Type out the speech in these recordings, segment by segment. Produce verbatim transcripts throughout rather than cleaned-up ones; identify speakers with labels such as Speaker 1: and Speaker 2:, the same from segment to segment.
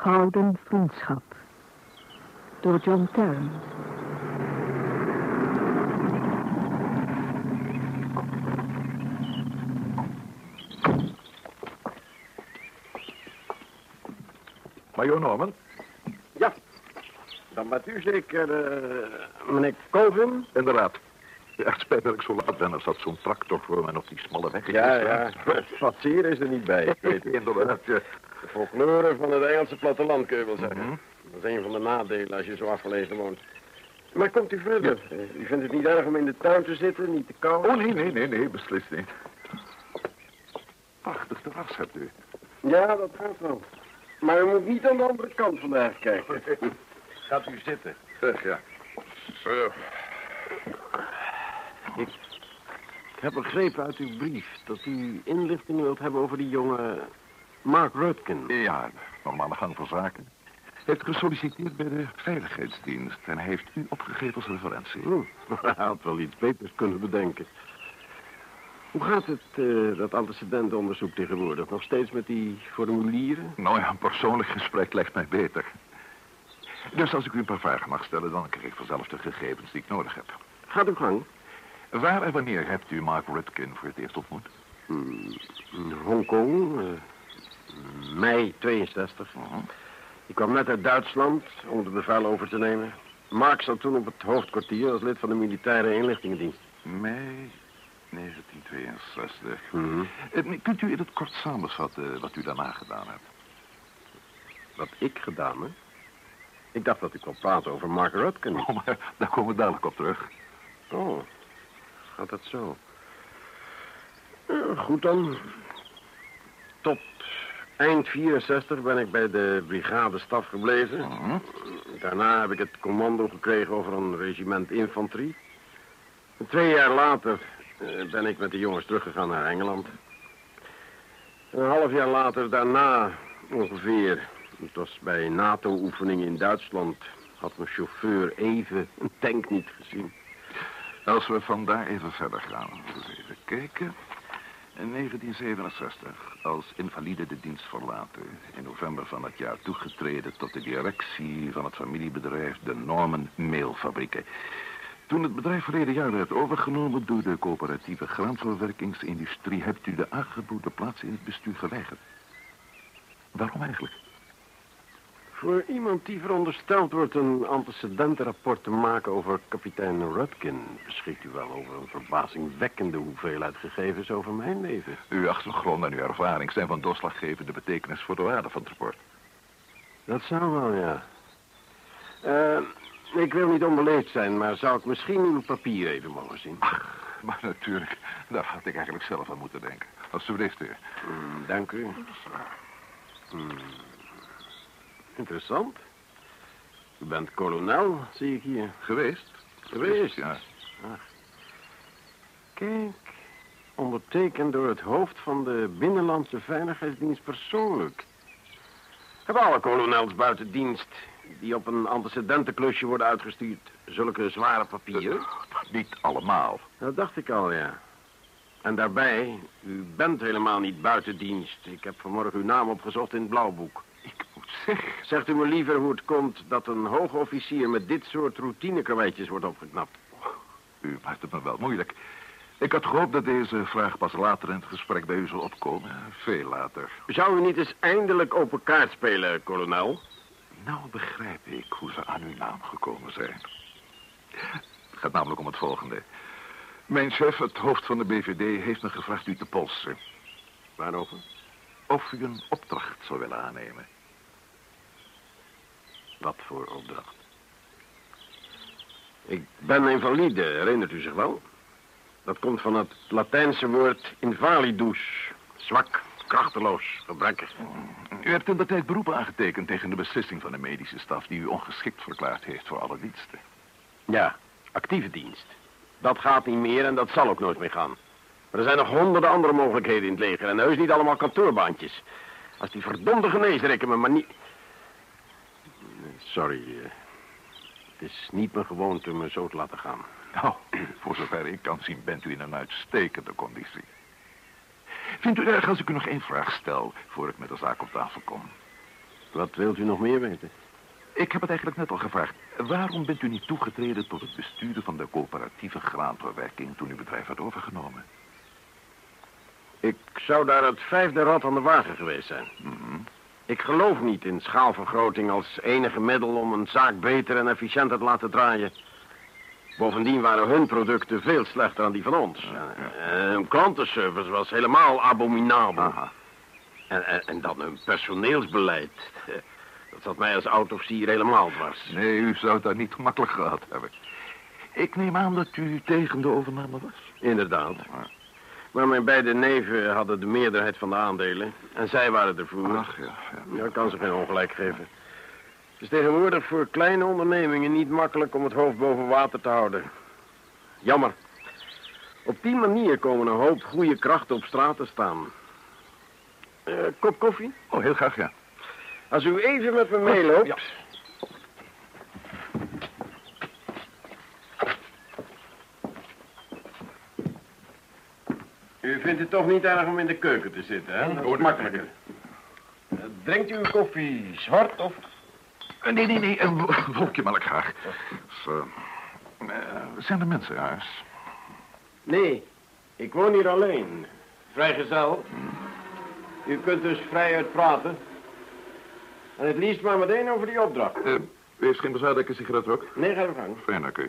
Speaker 1: Gouden vriendschap. Door John Tarrant.
Speaker 2: Major Norman?
Speaker 3: Ja, dan bent u zeker uh, meneer Colvin?
Speaker 2: Inderdaad. Ja, het spijt dat ik zo laat ben. Er zat zo'n tractor voor me op die smalle weg.
Speaker 3: Ja, ja. Spazier is er niet bij. Ik weet het.
Speaker 2: Inderdaad, ja.
Speaker 3: De folklore van het Engelse platteland, kun je wel zeggen.
Speaker 2: Mm-hmm.
Speaker 3: Dat is een van de nadelen als je zo afgelegen woont. Maar komt u verder? Ja. U vindt het niet erg om in de tuin te zitten, niet te koud?
Speaker 2: Oh, nee, nee, nee, nee, beslist niet. Prachtig terras hebt u.
Speaker 3: Ja, dat gaat wel. Maar u moet niet aan de andere kant vandaag kijken. Gaat u zitten.
Speaker 2: Zeg, ja. Zo.
Speaker 3: Ik, ik heb begrepen uit uw brief dat u inlichtingen wilt hebben over die jonge Mark Rutkin.
Speaker 2: Ja, normale gang van zaken. Hij heeft gesolliciteerd bij de veiligheidsdienst en hij heeft u opgegeven als referentie.
Speaker 3: Hm, hij had wel iets beters kunnen bedenken. Hoe gaat het, uh, dat antecedentenonderzoek tegenwoordig? Nog steeds met die formulieren?
Speaker 2: Nou ja, een persoonlijk gesprek lijkt mij beter. Dus als ik u een paar vragen mag stellen, dan krijg ik vanzelf de gegevens die ik nodig heb.
Speaker 3: Gaat uw gang.
Speaker 2: Waar en wanneer hebt u Mark Rutkin voor het eerst ontmoet?
Speaker 3: Hmm, in Hongkong, uh, mei tweeënzestig. Uh-huh. Ik kwam net uit Duitsland om de bevel over te nemen. Mark zat toen op het hoofdkwartier als lid van de militaire inlichtingendienst.
Speaker 2: Mei negentien tweeënzestig.
Speaker 3: Mm-hmm.
Speaker 2: Kunt u in het kort samenvatten wat u daarna gedaan hebt?
Speaker 3: Wat ik gedaan heb? Ik dacht dat ik kon praten over Mark Rutkin.
Speaker 2: Oh, maar daar komen we dadelijk op terug.
Speaker 3: Oh, gaat dat zo? Ja, goed dan. Tot eind vierenzestig ben ik bij de brigadestaf gebleven.
Speaker 2: Uh-huh.
Speaker 3: Daarna heb ik het commando gekregen over een regiment infanterie. En twee jaar later uh, ben ik met de jongens teruggegaan naar Engeland. En een half jaar later daarna ongeveer, het was bij NATO-oefeningen in Duitsland, had mijn chauffeur even een tank niet gezien.
Speaker 2: Als we vandaar even verder gaan, dus even kijken. In negentien zevenenzestig, als invalide de dienst verlaten. In november van dat jaar toegetreden tot de directie van het familiebedrijf de Norman Meelfabrieken. Toen het bedrijf verleden jaar werd overgenomen door de coöperatieve graanverwerkingsindustrie, hebt u de aangeboden plaats in het bestuur geweigerd. Waarom eigenlijk?
Speaker 3: Voor iemand die verondersteld wordt een antecedentenrapport te maken over kapitein Rutkin, beschikt u wel over een verbazingwekkende hoeveelheid gegevens over mijn leven.
Speaker 2: Uw achtergrond en uw ervaring zijn van doorslaggevende betekenis voor de waarde van het rapport.
Speaker 3: Dat zou wel, ja. Uh, ik wil niet onbeleefd zijn, maar zou ik misschien uw papier even mogen zien?
Speaker 2: Ach, maar natuurlijk, daar had ik eigenlijk zelf aan moeten denken. Alsjeblieft, heer.
Speaker 3: Mm, dank u. Mm. Interessant. U bent kolonel, zie ik hier.
Speaker 2: Geweest?
Speaker 3: Geweest,
Speaker 2: ja.
Speaker 3: Ach. Kijk, ondertekend door het hoofd van de Binnenlandse Veiligheidsdienst persoonlijk. Hebben alle kolonels buiten dienst die op een antecedentenklusje worden uitgestuurd zulke zware papieren?
Speaker 2: Uh, niet allemaal.
Speaker 3: Dat dacht ik al, ja. En daarbij, u bent helemaal niet buiten dienst. Ik heb vanmorgen uw naam opgezocht in het blauwboek.
Speaker 2: Ik moet zeggen...
Speaker 3: Zegt u me liever hoe het komt dat een hoge officier met dit soort routinekarweitjes wordt opgeknapt?
Speaker 2: U maakt het me wel moeilijk. Ik had gehoopt dat deze vraag pas later in het gesprek bij u zal opkomen. Veel later.
Speaker 3: Zou u niet eens eindelijk open kaart spelen, kolonel?
Speaker 2: Nou begrijp ik hoe ze aan uw naam gekomen zijn. Het gaat namelijk om het volgende. Mijn chef, het hoofd van de B V D, heeft me gevraagd u te polsen.
Speaker 3: Waarover?
Speaker 2: Of u een opdracht zou willen aannemen.
Speaker 3: Wat voor opdracht? Ik ben invalide, herinnert u zich wel? Dat komt van het Latijnse woord invalidus. Zwak, krachteloos, gebrekkig.
Speaker 2: U hebt in de tijd beroep aangetekend tegen de beslissing van de medische staf die u ongeschikt verklaard heeft voor alle diensten.
Speaker 3: Ja, actieve dienst. Dat gaat niet meer en dat zal ook nooit meer gaan. Maar er zijn nog honderden andere mogelijkheden in het leger en heus niet allemaal kantoorbaantjes. Als die verdomde geneesrekken me maar niet... Sorry, uh, het is niet mijn gewoonte me zo te laten gaan.
Speaker 2: Nou, voor zover ik kan zien bent u in een uitstekende conditie. Vindt u erg als ik u nog één vraag stel voor ik met de zaak op tafel kom?
Speaker 3: Wat wilt u nog meer weten?
Speaker 2: Ik heb het eigenlijk net al gevraagd. Waarom bent u niet toegetreden tot het besturen van de coöperatieve graanverwerking toen uw bedrijf werd overgenomen?
Speaker 3: Ik zou daar het vijfde rad aan de wagen geweest zijn.
Speaker 2: Mm-hmm.
Speaker 3: Ik geloof niet in schaalvergroting als enige middel om een zaak beter en efficiënter te laten draaien. Bovendien waren hun producten veel slechter dan die van ons.
Speaker 2: Ja, ja.
Speaker 3: En hun klantenservice was helemaal abominabel.
Speaker 2: Aha.
Speaker 3: En, en, en dan hun personeelsbeleid. Dat zat mij als oud-officier helemaal dwars.
Speaker 2: Nee, u zou het daar niet gemakkelijk gehad hebben. Ik neem aan dat u tegen de overname was.
Speaker 3: Inderdaad.
Speaker 2: Ja.
Speaker 3: Maar mijn beide neven hadden de meerderheid van de aandelen. En zij waren ervoor.
Speaker 2: Ach, ja, ja.
Speaker 3: Ja, kan ze geen ongelijk geven. Het is tegenwoordig voor kleine ondernemingen niet makkelijk om het hoofd boven water te houden. Jammer. Op die manier komen een hoop goede krachten op straat te staan. Uh, kop koffie?
Speaker 2: Oh, heel graag, ja.
Speaker 3: Als u even met me meeloopt...
Speaker 2: Ja.
Speaker 3: U vindt het toch niet erg om in de keuken te zitten, hè? Dat is makkelijker. Uh, drinkt u uw koffie zwart of...
Speaker 2: Nee, nee, nee, een wolkje melk graag. Zo. Uh, zijn er mensen thuis?
Speaker 3: Nee, ik woon hier alleen. Vrijgezel. U kunt dus vrijuit praten. En het liefst maar meteen over die opdracht.
Speaker 2: Uh, u heeft geen bezwaar dat ik een sigaret rook?
Speaker 3: Nee, ga uw gang.
Speaker 2: Fijn, dank u.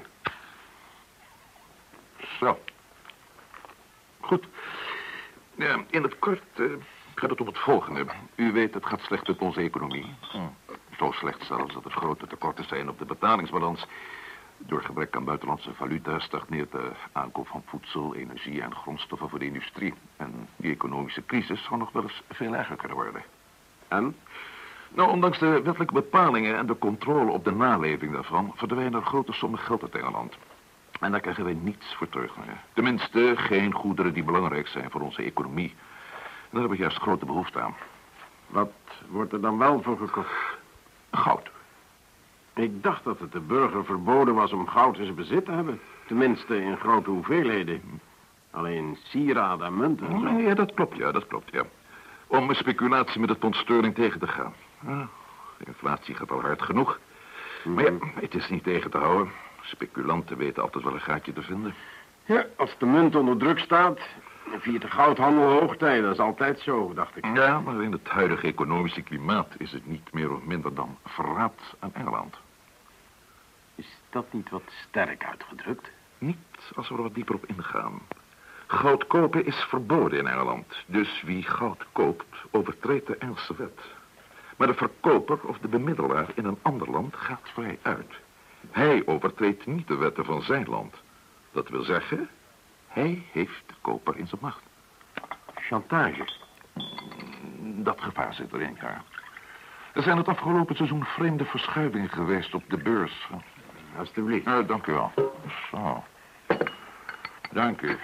Speaker 2: Zo. Goed. Uh, in het kort uh, gaat het om het volgende. U weet, het gaat slecht met onze economie. Hm. Zo slecht zelfs dat er grote tekorten zijn op de betalingsbalans. Door gebrek aan buitenlandse valuta stagneert de aankoop van voedsel, energie en grondstoffen voor de industrie. En die economische crisis zou nog wel eens veel erger kunnen worden.
Speaker 3: En?
Speaker 2: Nou, ondanks de wettelijke bepalingen en de controle op de naleving daarvan verdwijnen er grote sommen geld uit Engeland. En daar krijgen wij niets voor terug. Hè. Tenminste, geen goederen die belangrijk zijn voor onze economie. En daar heb ik juist grote behoefte aan.
Speaker 3: Wat wordt er dan wel voor gekocht?
Speaker 2: Goud.
Speaker 3: Ik dacht dat het de burger verboden was om goud in zijn bezit te hebben. Tenminste, in grote hoeveelheden. Alleen sieraden en munten en zo.
Speaker 2: Ja, dat klopt, ja, dat klopt, ja. Om speculatie met het pond sterling tegen te gaan. Ja, de inflatie gaat al hard genoeg. Maar ja, het is niet tegen te houden. Speculanten weten altijd wel een gaatje te vinden.
Speaker 3: Ja, als de munt onder druk staat, viert de goudhandel hoogtij. Dat is altijd zo, dacht ik.
Speaker 2: Ja, maar in het huidige economische klimaat is het niet meer of minder dan verraad aan Engeland.
Speaker 3: Is dat niet wat sterk uitgedrukt?
Speaker 2: Niet als we er wat dieper op ingaan. Goud kopen is verboden in Engeland. Dus wie goud koopt, overtreedt de Engelse wet. Maar de verkoper of de bemiddelaar in een ander land gaat vrij uit. Hij overtreedt niet de wetten van zijn land. Dat wil zeggen, hij heeft de koper in zijn macht.
Speaker 3: Chantage?
Speaker 2: Dat gevaar zit erin, ja. Er zijn het afgelopen seizoen vreemde verschuivingen geweest op de beurs.
Speaker 3: Alsjeblieft.
Speaker 2: Uh, dank u wel. Zo. Dank u.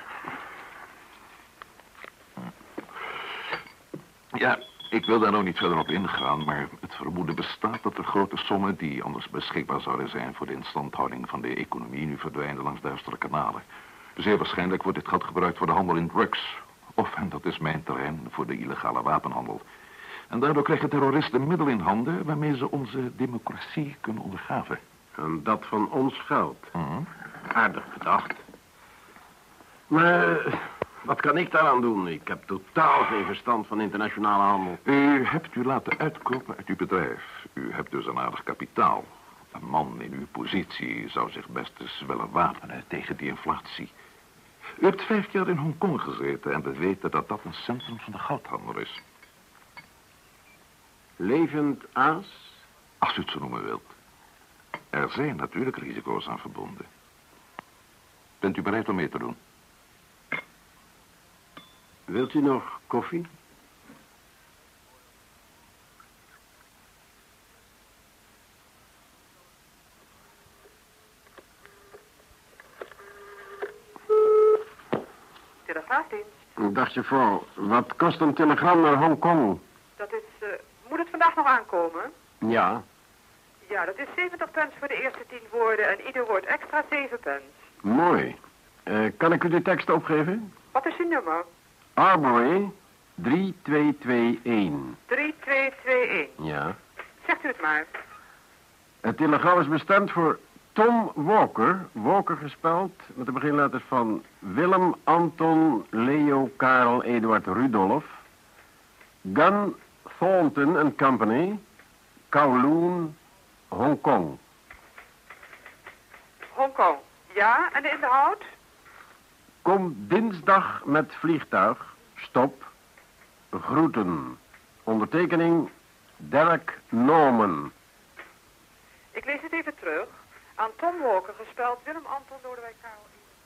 Speaker 2: Ja, ik wil daar nou niet verder op ingaan, maar het vermoeden bestaat dat er grote sommen die anders beschikbaar zouden zijn voor de instandhouding van de economie nu verdwijnen langs duistere kanalen. Zeer waarschijnlijk wordt dit geld gebruikt voor de handel in drugs. Of, en dat is mijn terrein, voor de illegale wapenhandel. En daardoor krijgen terroristen middelen in handen waarmee ze onze democratie kunnen ondergraven.
Speaker 3: En dat van ons geld.
Speaker 2: Mm-hmm.
Speaker 3: Aardig gedacht. Maar wat kan ik daaraan doen? Ik heb totaal geen verstand van internationale handel.
Speaker 2: U hebt u laten uitkopen uit uw bedrijf. U hebt dus een aardig kapitaal. Een man in uw positie zou zich best eens willen wapenen tegen die inflatie. U hebt vijf jaar in Hongkong gezeten en we weten dat dat een centrum van de goudhandel is.
Speaker 3: Levend aas?
Speaker 2: Als u het zo noemen wilt. Er zijn natuurlijk risico's aan verbonden. Bent u bereid om mee te doen?
Speaker 3: Wilt u nog koffie?
Speaker 4: Telegraafdienst.
Speaker 3: Dag je vrouw, wat kost een telegram naar Hongkong?
Speaker 4: Dat is, uh, moet het vandaag nog aankomen?
Speaker 3: Ja.
Speaker 4: Ja, dat is zeventig pence voor de eerste tien woorden en ieder woord extra zeven pence.
Speaker 3: Mooi. Uh, kan ik u de tekst opgeven?
Speaker 4: Wat is uw nummer?
Speaker 3: Armory drie twee twee een.
Speaker 4: drie twee twee een.
Speaker 3: Ja.
Speaker 4: Zegt u het maar.
Speaker 3: Het telegram is bestemd voor Tom Walker. Walker gespeld met de beginletters van Willem, Anton, Leo, Karel, Eduard, Rudolf. Gun, Thornton and Company. Kowloon, Hongkong.
Speaker 4: Hongkong. Ja, en de inhoud?
Speaker 3: Kom dinsdag met vliegtuig. Stop. Groeten. Ondertekening Derek Norman.
Speaker 4: Ik lees het even terug. Aan Tom Walker gespeld Willem Anton Lodewijk Karel.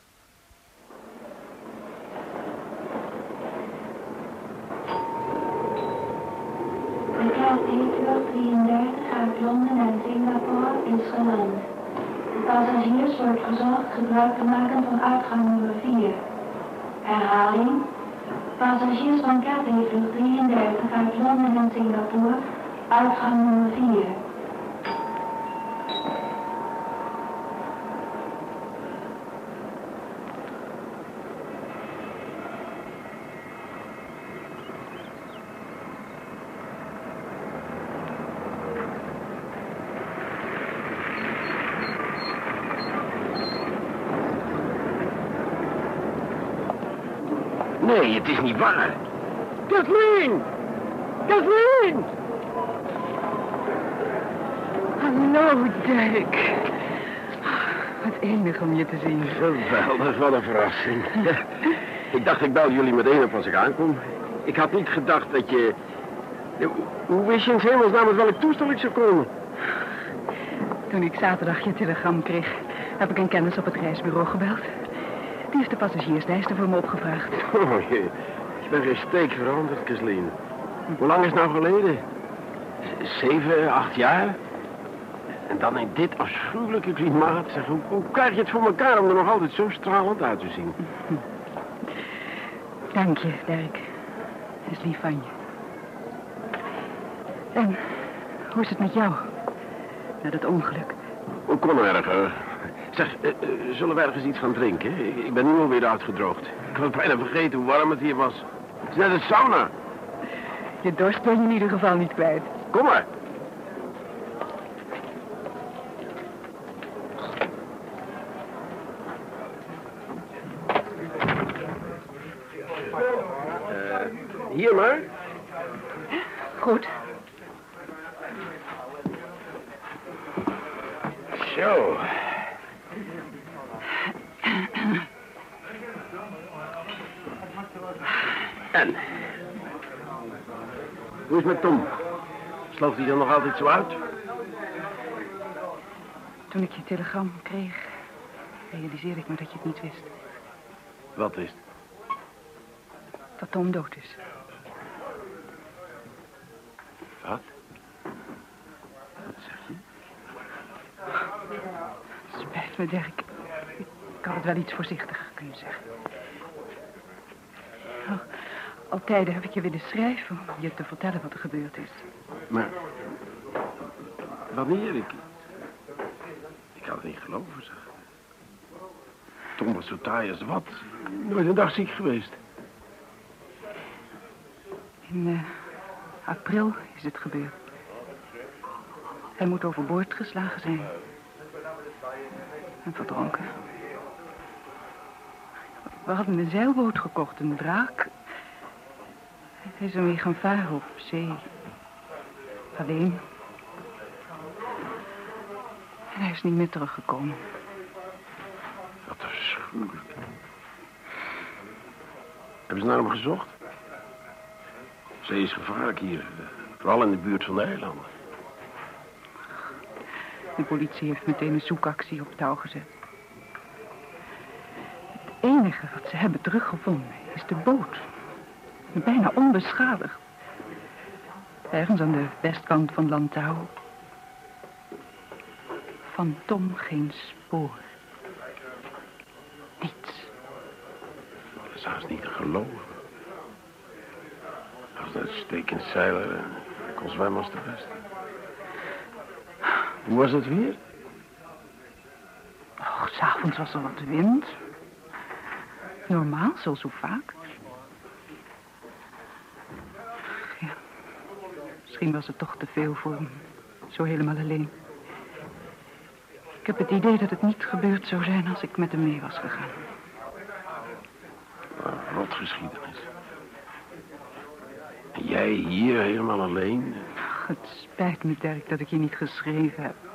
Speaker 5: Vliegtuig E drieëndertig uit Londen en Singapore is geland. De passagiers wordt verzocht gebruik te maken van uitgang nummer vier. Herhaling. Passagiers van K T vlucht drieëndertig uit Londen en Singapore, uitgang nummer vier.
Speaker 3: Nee, het is niet waar. Kathleen! Kathleen!
Speaker 1: Hallo, Dirk. Wat enig om je te zien.
Speaker 3: Geweldig, wat een verrassing. Ik dacht, ik bel jullie meteen op als ik aankom. Ik had niet gedacht dat je... Hoe wist je in 's hemelsnaam met welk toestel ik zou komen?
Speaker 1: Toen ik zaterdag je telegram kreeg, heb ik een kennis op het reisbureau gebeld. Die heeft de passagierslijsten voor me opgevraagd.
Speaker 3: Oh, je, je bent geen steek veranderd, Kathleen. Hoe lang is het nou geleden? Zeven, acht jaar? En dan in dit afschuwelijke klimaat. Zeg, hoe, hoe krijg je het voor elkaar om er nog altijd zo stralend uit te zien?
Speaker 1: Dank je, Dirk. Dat is lief van je. En hoe is het met jou? Na dat ongeluk.
Speaker 3: Hoe kon erger? Zeg, uh, uh, zullen we ergens iets gaan drinken? Ik, ik ben nu alweer uitgedroogd. Ik had bijna vergeten hoe warm het hier was. Het is net een sauna.
Speaker 1: Je dorst ben je in ieder geval niet kwijt.
Speaker 3: Kom maar. Uh, hier maar.
Speaker 1: Goed.
Speaker 3: Zo. En? Hoe is het met Tom? Sloopt hij er nog altijd zo uit?
Speaker 1: Toen ik je telegram kreeg, realiseerde ik me dat je het niet wist.
Speaker 3: Wat wist?
Speaker 1: Dat Tom dood is.
Speaker 3: Wat? Wat zeg je?
Speaker 1: Spijt me, Dirk. Ik had het wel iets voorzichtiger kunnen zeggen. Oh, al tijden heb ik je willen schrijven om je te vertellen wat er gebeurd is.
Speaker 3: Maar... wanneer? Ik... Ik kan het niet geloven, zeg. Tom was zo taai als wat. Nooit een dag ziek geweest.
Speaker 1: In uh, april is het gebeurd. Hij moet overboord geslagen zijn. En verdronken. We hadden een zeilboot gekocht, een draak. Hij is ermee gaan varen op zee. Alleen. En hij is niet meer teruggekomen.
Speaker 3: Wat afschuwelijk. Hebben ze naar hem gezocht? Zee is gevaarlijk hier. Vooral in de buurt van de eilanden.
Speaker 1: De politie heeft meteen een zoekactie op touw gezet. Het enige wat ze hebben teruggevonden is de boot. Bijna onbeschadigd. Ergens aan de westkant van Lantau. Van Tom geen spoor. Niets.
Speaker 3: Dat is haast niet te geloven. Als een uitstekend zeiler en kon zwemmen als de beste. Hoe was het weer?
Speaker 1: Och, 's avonds was er wat wind. Normaal, zoals zo vaak. Ja, misschien was het toch te veel voor hem. Zo helemaal alleen. Ik heb het idee dat het niet gebeurd zou zijn als ik met hem mee was gegaan.
Speaker 3: Een rotgeschiedenis. En jij hier helemaal alleen?
Speaker 1: Ach, het spijt me, Dirk, dat ik je niet geschreven heb.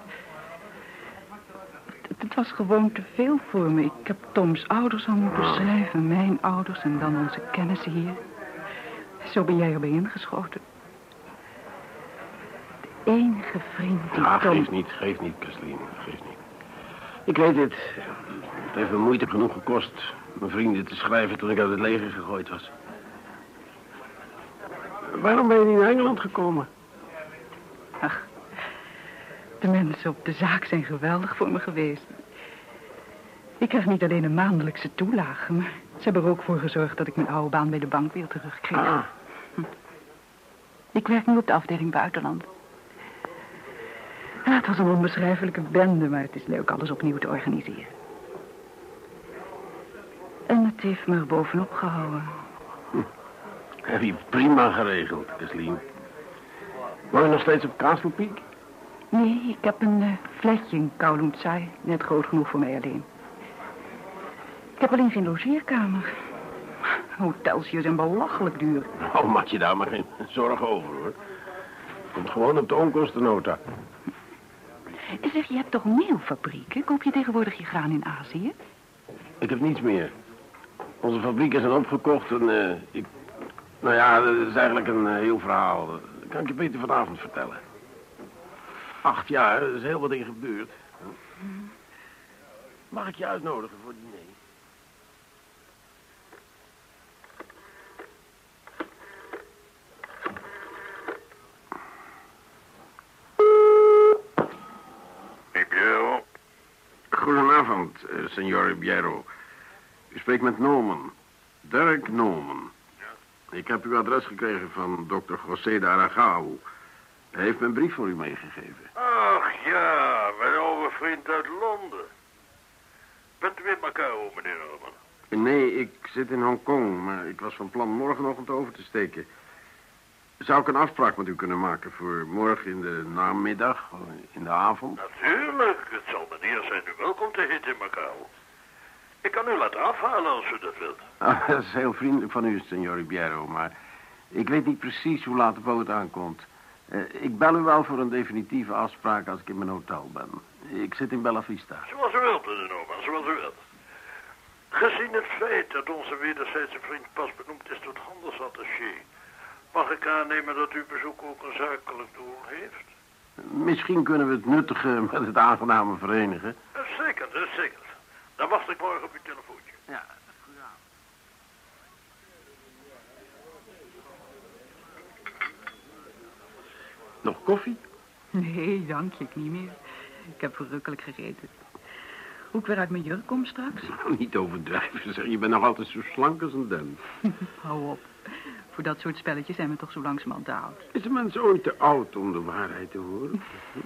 Speaker 1: Het, het was gewoon te veel voor me. Ik heb Toms ouders al moeten
Speaker 3: Oh.
Speaker 1: schrijven. Mijn ouders en dan onze kennissen hier. Zo ben jij erbij ingeschoten. De enige vriend die
Speaker 3: Ah,
Speaker 1: Tom...
Speaker 3: geef niet, geef niet, Kathleen, geef niet. Ik weet het. Het heeft me moeite genoeg gekost mijn vrienden te schrijven toen ik uit het leger gegooid was. Waarom ben je niet naar Engeland gekomen?
Speaker 1: Ach, de mensen op de zaak zijn geweldig voor me geweest. Ik krijg niet alleen een maandelijkse toelage, maar ze hebben er ook voor gezorgd dat ik mijn oude baan bij de bank weer terugkreeg.
Speaker 3: Ah,
Speaker 1: Hm. Ik werk nu op de afdeling buitenland. Ja, het was een onbeschrijfelijke bende, maar het is leuk alles opnieuw te organiseren. En het heeft me er bovenop gehouden.
Speaker 3: heb je prima geregeld, Kathleen. Woon je nog steeds op Castle Peak?
Speaker 1: Nee, ik heb een uh, flatje in Kowloon Sai, net groot genoeg voor mij alleen. Ik heb alleen geen logeerkamer. Hotels hier zijn belachelijk duur.
Speaker 3: Nou, maak je daar maar geen zorgen over, hoor. Komt gewoon op de onkostennota.
Speaker 1: Zeg, je hebt toch meelfabrieken? Koop je tegenwoordig je graan in Azië?
Speaker 3: Ik heb niets meer. Onze fabrieken zijn opgekocht en uh, ik... Nou ja, dat is eigenlijk een uh, heel verhaal. Dat kan ik je beter vanavond vertellen. Acht jaar, er is heel wat in gebeurd. Mag ik je uitnodigen voor het diner?
Speaker 2: Ribeiro?
Speaker 3: Goedenavond, uh, signor Ribeiro. U spreekt met Norman. Dirk Norman. Ik heb uw adres gekregen van dokter José de Aragao. Hij heeft me een brief voor u meegegeven.
Speaker 6: Ach ja, mijn oude vriend uit Londen. Bent u in Macao, meneer Norman?
Speaker 3: Nee, ik zit in Hongkong, maar ik was van plan morgenochtend over te steken. Zou ik een afspraak met u kunnen maken voor morgen in de namiddag, in de avond?
Speaker 6: Natuurlijk, het zal meneer zijn u welkom te heten in Macao. Ik kan u laten afhalen als u dat wilt.
Speaker 3: Ah, dat is heel vriendelijk van u, signor Ribeiro, maar ik weet niet precies hoe laat de boot aankomt. Uh, ik bel u wel voor een definitieve afspraak als ik in mijn hotel ben. Ik zit in Bella Vista.
Speaker 6: Zoals u wilt, meneer Norman, zoals u wilt. Gezien het feit dat onze wederzijdse vriend pas benoemd is tot handelsattaché, mag ik aannemen dat uw bezoek ook een zakelijk doel heeft?
Speaker 3: Misschien kunnen we het nuttige met het aangename verenigen.
Speaker 6: Zeker, zeker. Dan wacht ik morgen op uw telefoontje.
Speaker 3: Ja, goedenavond. Nog koffie?
Speaker 1: Nee, dank je, ik niet meer. Ik heb verrukkelijk gegeten. Hoe ik weer uit mijn jurk kom straks?
Speaker 3: Nou, niet overdrijven, zeg. Je bent nog altijd zo slank als een den.
Speaker 1: Hou op. Voor dat soort spelletjes zijn we toch zo langzamerhand te oud.
Speaker 3: Is een mens ooit te oud om de waarheid te horen?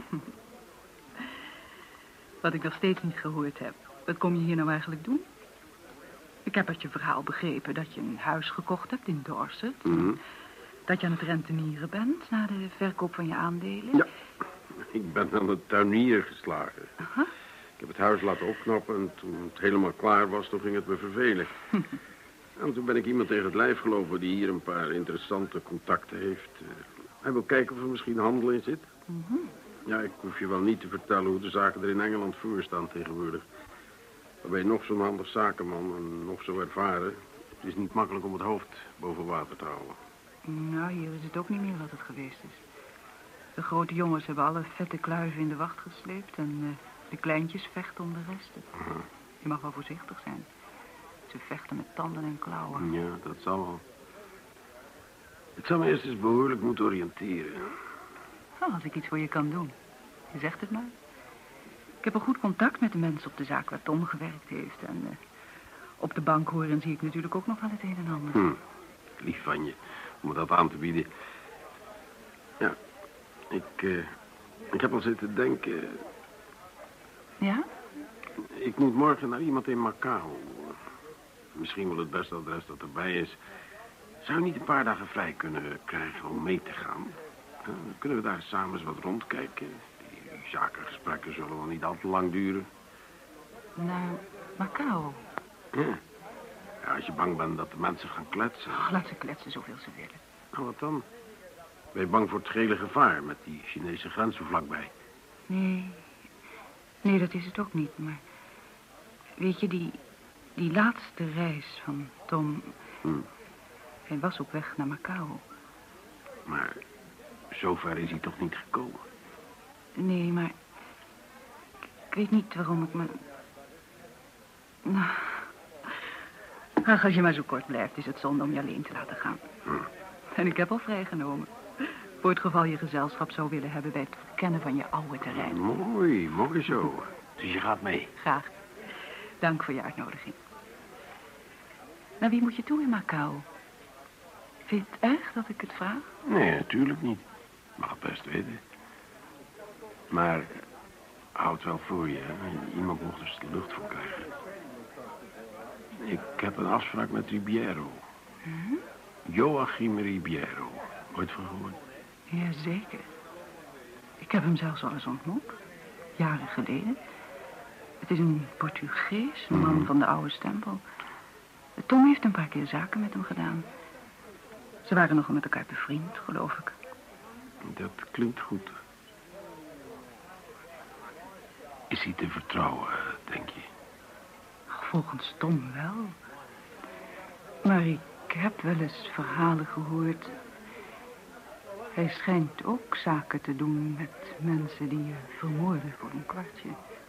Speaker 1: Wat ik nog steeds niet gehoord heb. Wat kom je hier nou eigenlijk doen? Ik heb uit je verhaal begrepen dat je een huis gekocht hebt in Dorset.
Speaker 3: Mm-hmm.
Speaker 1: Dat je aan het rentenieren bent na de verkoop van je aandelen.
Speaker 3: Ja, ik ben aan het tuinier geslagen.
Speaker 1: Aha.
Speaker 3: Ik heb het huis laten opknappen en toen het helemaal klaar was, toen ging het me vervelen. En toen ben ik iemand tegen het lijf gelopen die hier een paar interessante contacten heeft. Uh, hij wil kijken of er misschien handel in zit.
Speaker 1: Mm-hmm.
Speaker 3: Ja, ik hoef je wel niet te vertellen hoe de zaken er in Engeland voor staan tegenwoordig. Dan ben je nog zo'n handig zakenman en nog zo ervaren. Het is niet makkelijk om het hoofd boven water te houden.
Speaker 1: Nou, hier is het ook niet meer wat het geweest is. De grote jongens hebben alle vette kluiven in de wacht gesleept en uh, de kleintjes vechten om de resten.
Speaker 3: Uh-huh.
Speaker 1: Je mag wel voorzichtig zijn. Ze vechten met tanden en klauwen.
Speaker 3: Ja, dat zal wel. Ik zal me eerst eens behoorlijk moeten oriënteren.
Speaker 1: Nou, als ik iets voor je kan doen. Je zegt het maar. Ik heb een goed contact met de mensen op de zaak waar Tom gewerkt heeft. En uh, op de bank horen zie ik natuurlijk ook nog wel het een en ander.
Speaker 3: Hm. Lief van je om me dat aan te bieden. Ja, ik, uh, ik heb al zitten denken.
Speaker 1: Ja?
Speaker 3: Ik moet morgen naar iemand in Macao. Misschien wel het beste adres dat erbij is. Zou je niet een paar dagen vrij kunnen krijgen om mee te gaan? Dan kunnen we daar samen eens wat rondkijken. Die zakengesprekken zullen wel niet al te lang duren.
Speaker 1: Naar Macau.
Speaker 3: Ja. Ja, als je bang bent dat de mensen gaan kletsen.
Speaker 1: Oh, laat ze kletsen zoveel ze willen.
Speaker 3: Nou, wat dan? Ben je bang voor het gele gevaar met die Chinese grens zo vlakbij?
Speaker 1: Nee. Nee, dat is het ook niet, maar... Weet je, die, die laatste reis van Tom...
Speaker 3: Hm.
Speaker 1: Hij was op weg naar Macau.
Speaker 3: Maar zover is hij toch niet gekomen?
Speaker 1: Nee, maar... Ik weet niet waarom ik me... Nou... Ach, als je maar zo kort blijft, is het zonde om je alleen te laten gaan.
Speaker 3: Hm.
Speaker 1: En ik heb al vrijgenomen. Voor het geval je gezelschap zou willen hebben bij het verkennen van je oude terrein.
Speaker 3: Mooi, mooi zo. Dus je gaat mee?
Speaker 1: Graag. Dank voor je uitnodiging. Naar wie moet je toe in Macau? Vind je het erg dat ik het vraag?
Speaker 3: Nee, natuurlijk niet. Mag het best weten. Maar houd wel voor je, hè. Iemand mocht dus de lucht voor krijgen. Ik heb een afspraak met Ribeiro.
Speaker 1: Hm?
Speaker 3: Joachim Ribeiro. Ooit van gehoord?
Speaker 1: Jazeker. Ik heb hem zelfs al eens ontmoet. Jaren geleden. Het is een Portugees, een man van de oude stempel. Tom heeft een paar keer zaken met hem gedaan. Ze waren nogal met elkaar bevriend, geloof ik.
Speaker 3: Dat klinkt goed. Is hij te vertrouwen, denk je?
Speaker 1: Volgens Tom wel. Maar ik heb wel eens verhalen gehoord. Hij schijnt ook zaken te doen met mensen die je vermoorden voor een kwartje.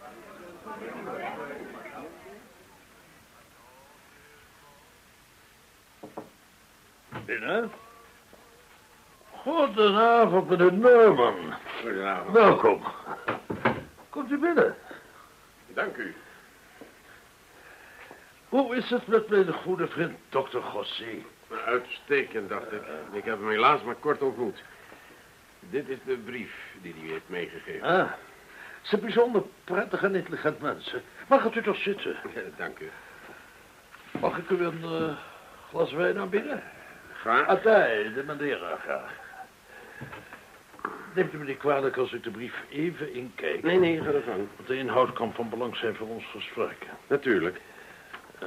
Speaker 6: Binnen. Goedenavond, meneer Norman.
Speaker 3: Goedenavond.
Speaker 6: Welkom. Komt u binnen.
Speaker 3: Dank u.
Speaker 6: Hoe is het met mijn goede vriend, dokter José?
Speaker 3: Uitstekend, dacht ik. Ik heb hem helaas maar kort ontmoet. Dit is de brief die hij heeft meegegeven.
Speaker 6: Ah, ze zijn bijzonder prettig en intelligent mensen. Maar gaat u toch zitten?
Speaker 3: Ja, dank u.
Speaker 6: Mag ik u een uh, glas wijn aanbieden?
Speaker 3: Graag.
Speaker 6: Atij, de Madeira graag. Neemt u me niet kwalijk als ik de brief even inkijk?
Speaker 3: Nee, nee, ga er gang.
Speaker 6: Want de inhoud kan van belang zijn voor ons gesprek.
Speaker 3: Natuurlijk.
Speaker 6: Uh,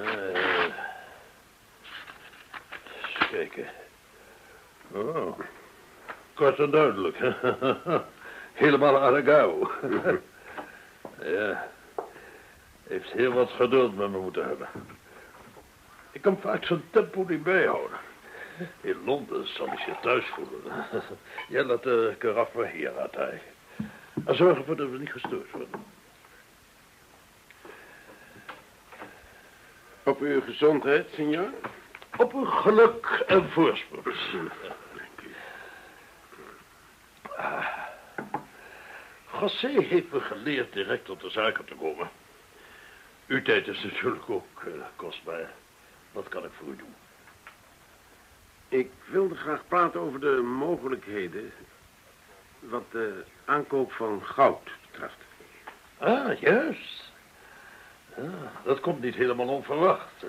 Speaker 6: eens kijken. Oh, kort en duidelijk. Helemaal Aragao. Ja, heeft heel wat geduld met me moeten hebben. Ik kan vaak zo'n tempo niet bijhouden. In Londen zal ik je thuis voelen. Jij laat de karaf maar hier, Atij. En zorg ervoor dat we niet gestoord worden.
Speaker 3: Op uw gezondheid, senor.
Speaker 6: Op uw geluk en voorspoed. Ah. José heeft me geleerd direct tot de zaken te komen. Uw tijd is natuurlijk ook uh, kostbaar. Wat kan ik voor u doen?
Speaker 3: Ik wilde graag praten over de mogelijkheden wat de aankoop van goud betreft.
Speaker 6: Ah, juist. Ja, dat komt niet helemaal onverwacht.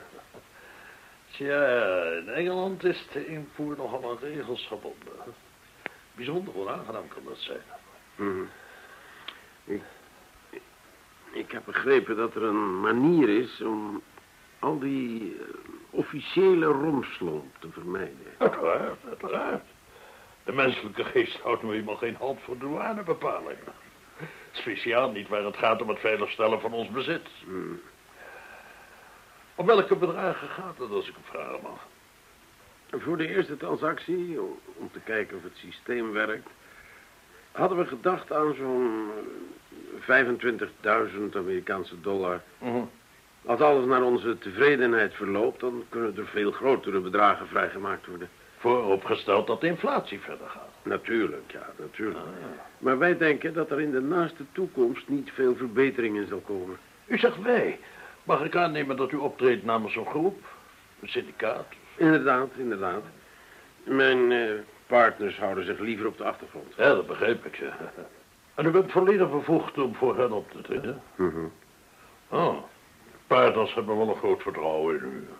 Speaker 6: Tja, in Engeland is de invoer nogal aan regels gebonden. Bijzonder onaangenaam kan dat zijn.
Speaker 3: Mm. Ik, ik heb begrepen dat er een manier is om al die uh, officiële romslomp te vermijden.
Speaker 6: Uiteraard, uiteraard. De menselijke geest houdt nu eenmaal geen hand voor douanebepalingen. Speciaal niet waar het gaat om het veiligstellen van ons bezit.
Speaker 3: Mm.
Speaker 6: Om welke bedragen gaat het, als ik hem vragen mag?
Speaker 3: Voor de eerste transactie, om te kijken of het systeem werkt, hadden we gedacht aan zo'n vijfentwintigduizend Amerikaanse dollar.
Speaker 6: Uh-huh.
Speaker 3: Als alles naar onze tevredenheid verloopt, dan kunnen er veel grotere bedragen vrijgemaakt worden.
Speaker 6: Vooropgesteld dat de inflatie verder gaat.
Speaker 3: Natuurlijk, ja, natuurlijk.
Speaker 6: Ah, ja.
Speaker 3: Maar wij denken dat er in de naaste toekomst niet veel verbetering in zal komen.
Speaker 6: U zegt wij. Mag ik aannemen dat u optreedt namens een groep? Een syndicaat?
Speaker 3: Inderdaad, inderdaad. Mijn uh, partners houden zich liever op de achtergrond.
Speaker 6: Ja, dat begrijp ik, ja. En u bent volledig bevoegd om voor hen op te treden?
Speaker 3: Mm-hmm.
Speaker 6: Oh, partners hebben wel een groot vertrouwen in u.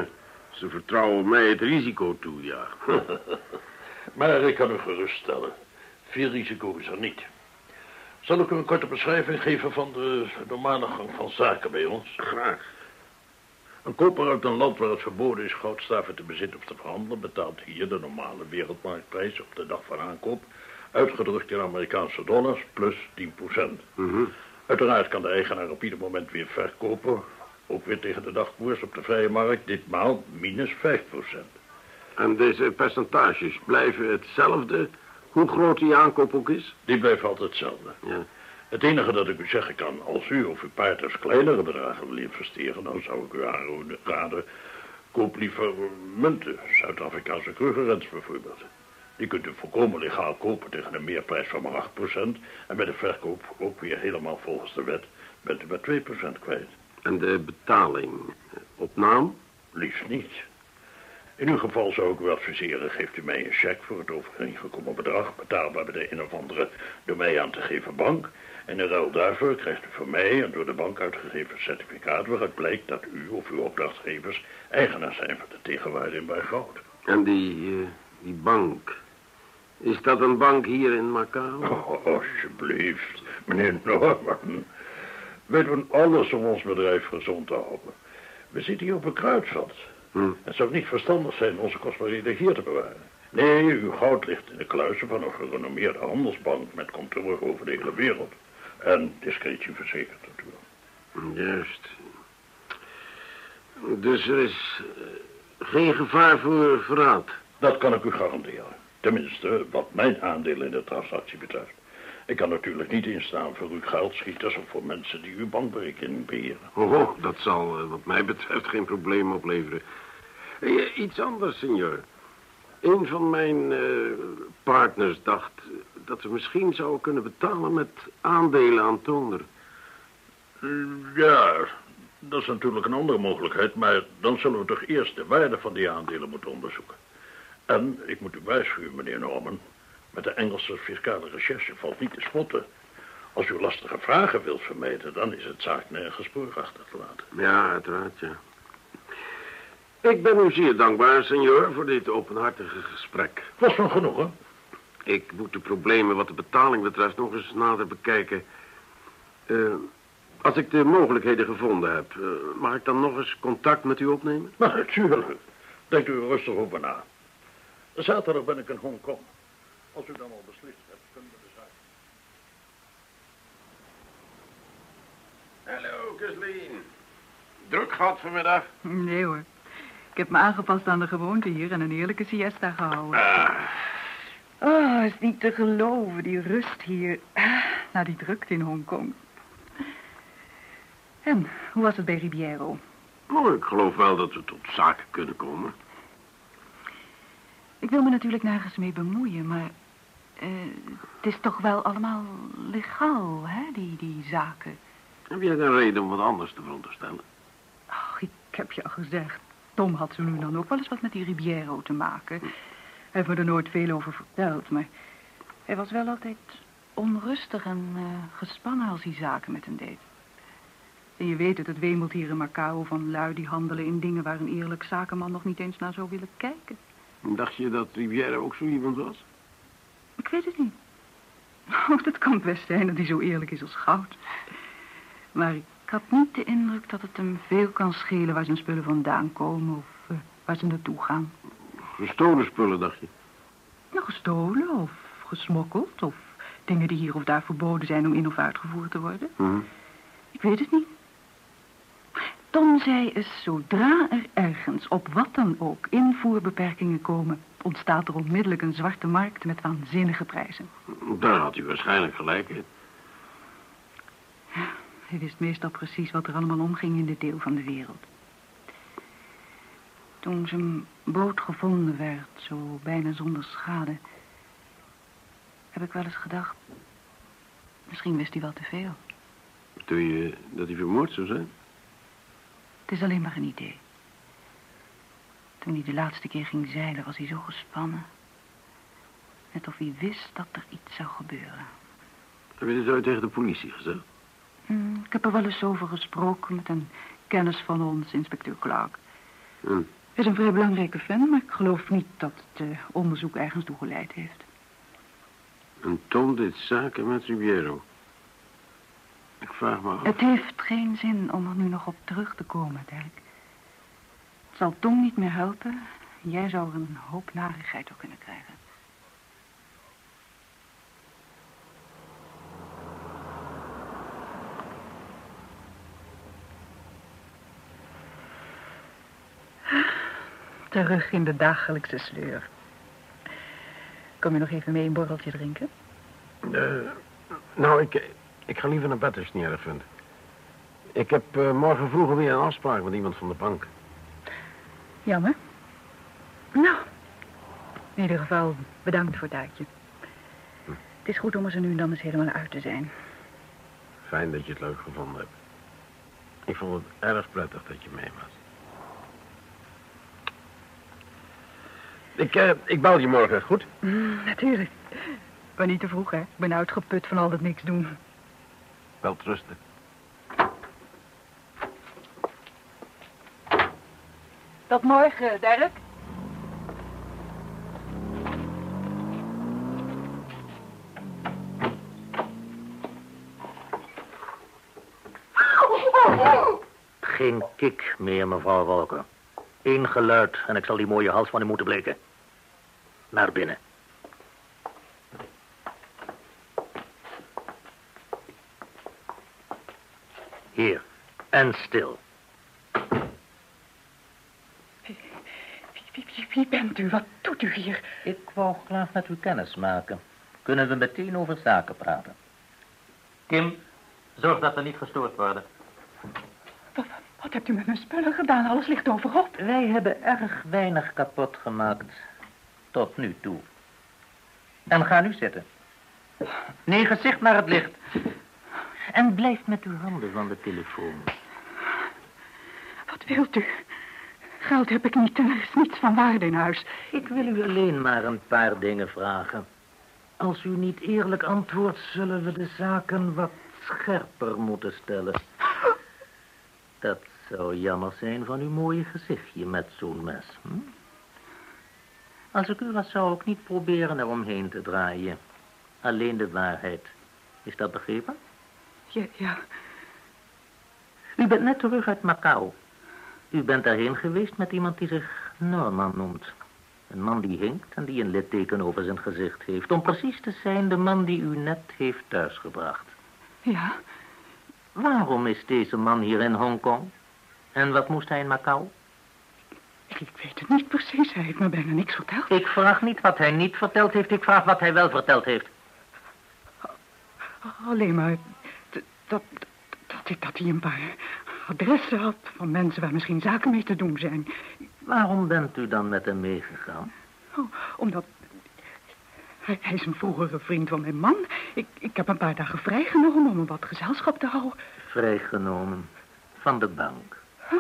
Speaker 3: Ze vertrouwen mij het risico toe, ja.
Speaker 6: Maar ik kan u geruststellen. Veel risico is er niet. Zal ik u een korte beschrijving geven van de normale gang van zaken bij ons?
Speaker 3: Graag.
Speaker 6: Een koper uit een land waar het verboden is goudstaven te bezitten of te verhandelen, betaalt hier de normale wereldmarktprijs op de dag van aankoop, uitgedrukt in Amerikaanse dollars, plus tien procent.
Speaker 3: Mm-hmm.
Speaker 6: Uiteraard kan de eigenaar op ieder moment weer verkopen, ook weer tegen de dagkoers op de vrije markt, ditmaal minus vijf procent.
Speaker 3: En deze percentages blijven hetzelfde, hoe groot die aankoop ook is?
Speaker 6: Die blijven altijd hetzelfde.
Speaker 3: Ja.
Speaker 6: Het enige dat ik u zeggen kan, als u of uw paarders kleinere bedragen wil investeren, dan zou ik u aanraden, koop liever munten, Zuid-Afrikaanse Krugerrents bijvoorbeeld. Die kunt u volkomen legaal kopen tegen een meerprijs van maar acht procent. En bij de verkoop, ook weer helemaal volgens de wet, bent u maar twee procent kwijt.
Speaker 3: En de betaling op naam?
Speaker 6: Liefst niet. In uw geval zou ik u adviseren, geeft u mij een cheque voor het overeengekomen bedrag, betaalbaar bij de een of andere door mij aan te geven bank. En in ruil daarvoor krijgt u van mij een door de bank uitgegeven certificaat waaruit blijkt dat u of uw opdrachtgevers eigenaar zijn van de tegenwaarde in bij goud.
Speaker 3: En die, uh, die bank, is dat een bank hier in Macau?
Speaker 6: Oh, alsjeblieft, meneer Norman. Wij doen alles om ons bedrijf gezond te houden. We zitten hier op een kruidvat. Hm. Het zou niet verstandig zijn onze kostbaarheden hier te bewaren. Nee, uw goud ligt in de kluizen van een gerenommeerde handelsbank met kantoor over de hele wereld. En discretie verzekerd natuurlijk.
Speaker 3: Juist. Dus er is uh, geen gevaar voor verraad?
Speaker 6: Dat kan ik u garanderen. Tenminste, wat mijn aandelen in de transactie betreft. Ik kan natuurlijk niet instaan voor uw geldschieters of voor mensen die uw bankberekening beheren.
Speaker 3: Oh, oh dat zal uh, wat mij betreft geen probleem opleveren. Uh, iets anders, senor. Een van mijn uh, partners dacht dat we misschien zouden kunnen betalen met aandelen aan Toner.
Speaker 6: Uh, ja, dat is natuurlijk een andere mogelijkheid, maar dan zullen we toch eerst de waarde van die aandelen moeten onderzoeken. En ik moet u waarschuwen, meneer Norman, met de Engelse fiscale recherche valt niet te spotten. Als u lastige vragen wilt vermijden, dan is het zaak nergens spoor achter te laten.
Speaker 3: Ja, uiteraard, ja. Ik ben u zeer dankbaar, senor, voor dit openhartige gesprek.
Speaker 6: Was van genoegen.
Speaker 3: Ik moet de problemen wat de betaling betreft nog eens nader bekijken. Uh, als ik de mogelijkheden gevonden heb, uh, mag ik dan nog eens contact met u opnemen?
Speaker 6: Maar natuurlijk. Denkt u er rustig over na. Zaterdag ben ik in Hongkong. Als u dan al beslist hebt, kunnen we de zaak.
Speaker 3: Hallo, Kathleen. Druk gehad vanmiddag?
Speaker 1: Nee hoor. Ik heb me aangepast aan de gewoonte hier en een heerlijke siesta gehouden.
Speaker 3: Ah.
Speaker 1: Oh, is niet te geloven, die rust hier. Na die drukte in Hongkong. En, hoe was het bij Ribeiro?
Speaker 3: Oh, ik geloof wel dat we tot zaken kunnen komen.
Speaker 1: Ik wil me natuurlijk nergens mee bemoeien, maar... Uh, het is toch wel allemaal legaal, hè, die, die zaken.
Speaker 3: Heb jij een reden om wat anders te veronderstellen?
Speaker 1: Ach, ik heb je al gezegd. Tom had zo nu dan ook wel eens wat met die Ribeiro te maken. Hij heeft me er nooit veel over verteld, maar... hij was wel altijd onrustig en uh, gespannen als hij zaken met hem deed. En je weet het, het wemelt hier in Macau van lui die handelen in dingen waar een eerlijk zakenman nog niet eens naar zou willen kijken.
Speaker 3: Dacht je dat Ribeiro ook zo iemand was?
Speaker 1: Ik weet het niet. Oh, dat kan best zijn dat hij zo eerlijk is als goud. Maar ik had niet de indruk dat het hem veel kan schelen waar zijn spullen vandaan komen of uh, waar ze naartoe gaan.
Speaker 3: Gestolen spullen, dacht je?
Speaker 1: Nou, gestolen of gesmokkeld of dingen die hier of daar verboden zijn om in- of uitgevoerd te worden.
Speaker 3: Mm-hmm.
Speaker 1: Ik weet het niet. Tom zei eens, zodra er ergens op wat dan ook invoerbeperkingen komen, ontstaat er onmiddellijk een zwarte markt met waanzinnige prijzen.
Speaker 3: Daar had u waarschijnlijk gelijk in.
Speaker 1: Hij wist meestal precies wat er allemaal omging in dit deel van de wereld. Toen zijn boot gevonden werd, zo bijna zonder schade, heb ik wel eens gedacht, misschien wist hij wel te veel.
Speaker 3: Toen je dat hij vermoord zou zijn?
Speaker 1: Het is alleen maar een idee. Toen hij de laatste keer ging zeilen, was hij zo gespannen. Net of hij wist dat er iets zou gebeuren.
Speaker 3: Heb je dit ooit tegen de politie gezegd?
Speaker 1: Hmm, ik heb er wel eens over gesproken met een kennis van ons, inspecteur Clark.
Speaker 3: Hmm.
Speaker 1: Hij is een vrij belangrijke fan, maar ik geloof niet dat het uh, onderzoek ergens toe geleid heeft.
Speaker 3: En Tom deed zaken met Ribeiro. Ik vraag me af...
Speaker 1: Het heeft geen zin om er nu nog op terug te komen, Dirk. Het zal Tom niet meer helpen. Jij zou er een hoop narigheid door kunnen krijgen. Terug in de dagelijkse sleur. Kom je nog even mee een borreltje drinken?
Speaker 3: Uh, nou, ik, ik ga liever naar bed als je het niet erg vindt. Ik heb uh, morgen vroeg weer een afspraak met iemand van de bank.
Speaker 1: Jammer. Nou, in ieder geval bedankt voor het uitje. Hm. Het is goed om er zo nu en dan eens helemaal uit te zijn.
Speaker 3: Fijn dat je het leuk gevonden hebt. Ik vond het erg prettig dat je mee was. Ik, uh, ik bel je morgen, goed?
Speaker 1: Mm, natuurlijk. Maar niet te vroeg, hè. Ik ben uitgeput van al dat niks doen.
Speaker 3: Wel trusten.
Speaker 1: Tot morgen, Dirk.
Speaker 7: Geen kik meer, mevrouw Walker. Eén geluid en ik zal die mooie hals van u moeten bleken. Naar binnen. Hier. En stil.
Speaker 1: Wie, wie, wie, wie bent u? Wat doet u hier?
Speaker 7: Ik wou graag met u kennis maken. Kunnen we meteen over zaken praten. Kim, zorg dat we niet gestoord worden.
Speaker 1: Wat, wat hebt u met mijn spullen gedaan? Alles ligt overhoop.
Speaker 7: Wij hebben erg weinig kapot gemaakt. Tot nu toe. En ga nu zitten. Nee, gezicht naar het licht. En blijf met uw handen van de telefoon.
Speaker 1: Wat wilt u? Geld heb ik niet en er is niets van waarde in huis.
Speaker 7: Ik wil u alleen maar een paar dingen vragen. Als u niet eerlijk antwoordt, zullen we de zaken wat scherper moeten stellen. Dat zou jammer zijn van uw mooie gezichtje met zo'n mes. Hm? Als ik u was, zou ik niet proberen eromheen te draaien. Alleen de waarheid. Is dat begrepen?
Speaker 1: Ja, ja.
Speaker 7: U bent net terug uit Macau. U bent daarheen geweest met iemand die zich Norman noemt. Een man die hinkt en die een litteken over zijn gezicht heeft. Om precies te zijn de man die u net heeft thuisgebracht.
Speaker 1: Ja.
Speaker 7: Waarom is deze man hier in Hongkong? En wat moest hij in Macau?
Speaker 1: Ik, ik weet het niet precies. Hij heeft me bijna niks verteld.
Speaker 7: Ik vraag niet wat hij niet verteld heeft. Ik vraag wat hij wel verteld heeft.
Speaker 1: Alleen maar dat, dat, dat, dat hij een paar adressen had van mensen waar misschien zaken mee te doen zijn.
Speaker 7: Waarom bent u dan met hem meegegaan?
Speaker 1: Oh, omdat... Hij, hij is een vroegere vriend van mijn man. Ik, ik heb een paar dagen vrijgenomen om hem wat gezelschap te houden.
Speaker 7: Vrijgenomen? Van de bank? Huh?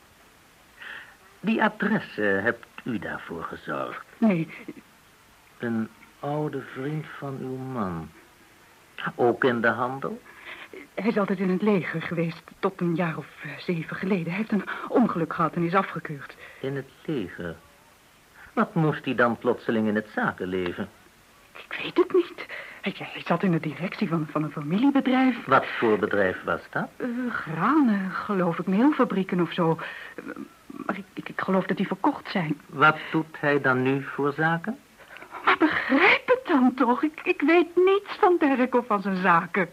Speaker 7: Die adressen, hebt u daarvoor gezorgd?
Speaker 1: Nee.
Speaker 7: Een oude vriend van uw man. Ook in de handel?
Speaker 1: Hij is altijd in het leger geweest, tot een jaar of zeven geleden. Hij heeft een ongeluk gehad en is afgekeurd.
Speaker 7: In het leger? Wat moest hij dan plotseling in het zakenleven?
Speaker 1: Ik weet het niet. Hij, hij zat in de directie van, van een familiebedrijf.
Speaker 7: Wat voor bedrijf was dat?
Speaker 1: Uh, granen, geloof ik, meelfabrieken of zo. Uh, maar ik, ik, ik geloof dat die verkocht zijn.
Speaker 7: Wat doet hij dan nu voor zaken?
Speaker 1: Maar begrijp het dan toch? Ik, ik weet niets van Dirk of van zijn zaken.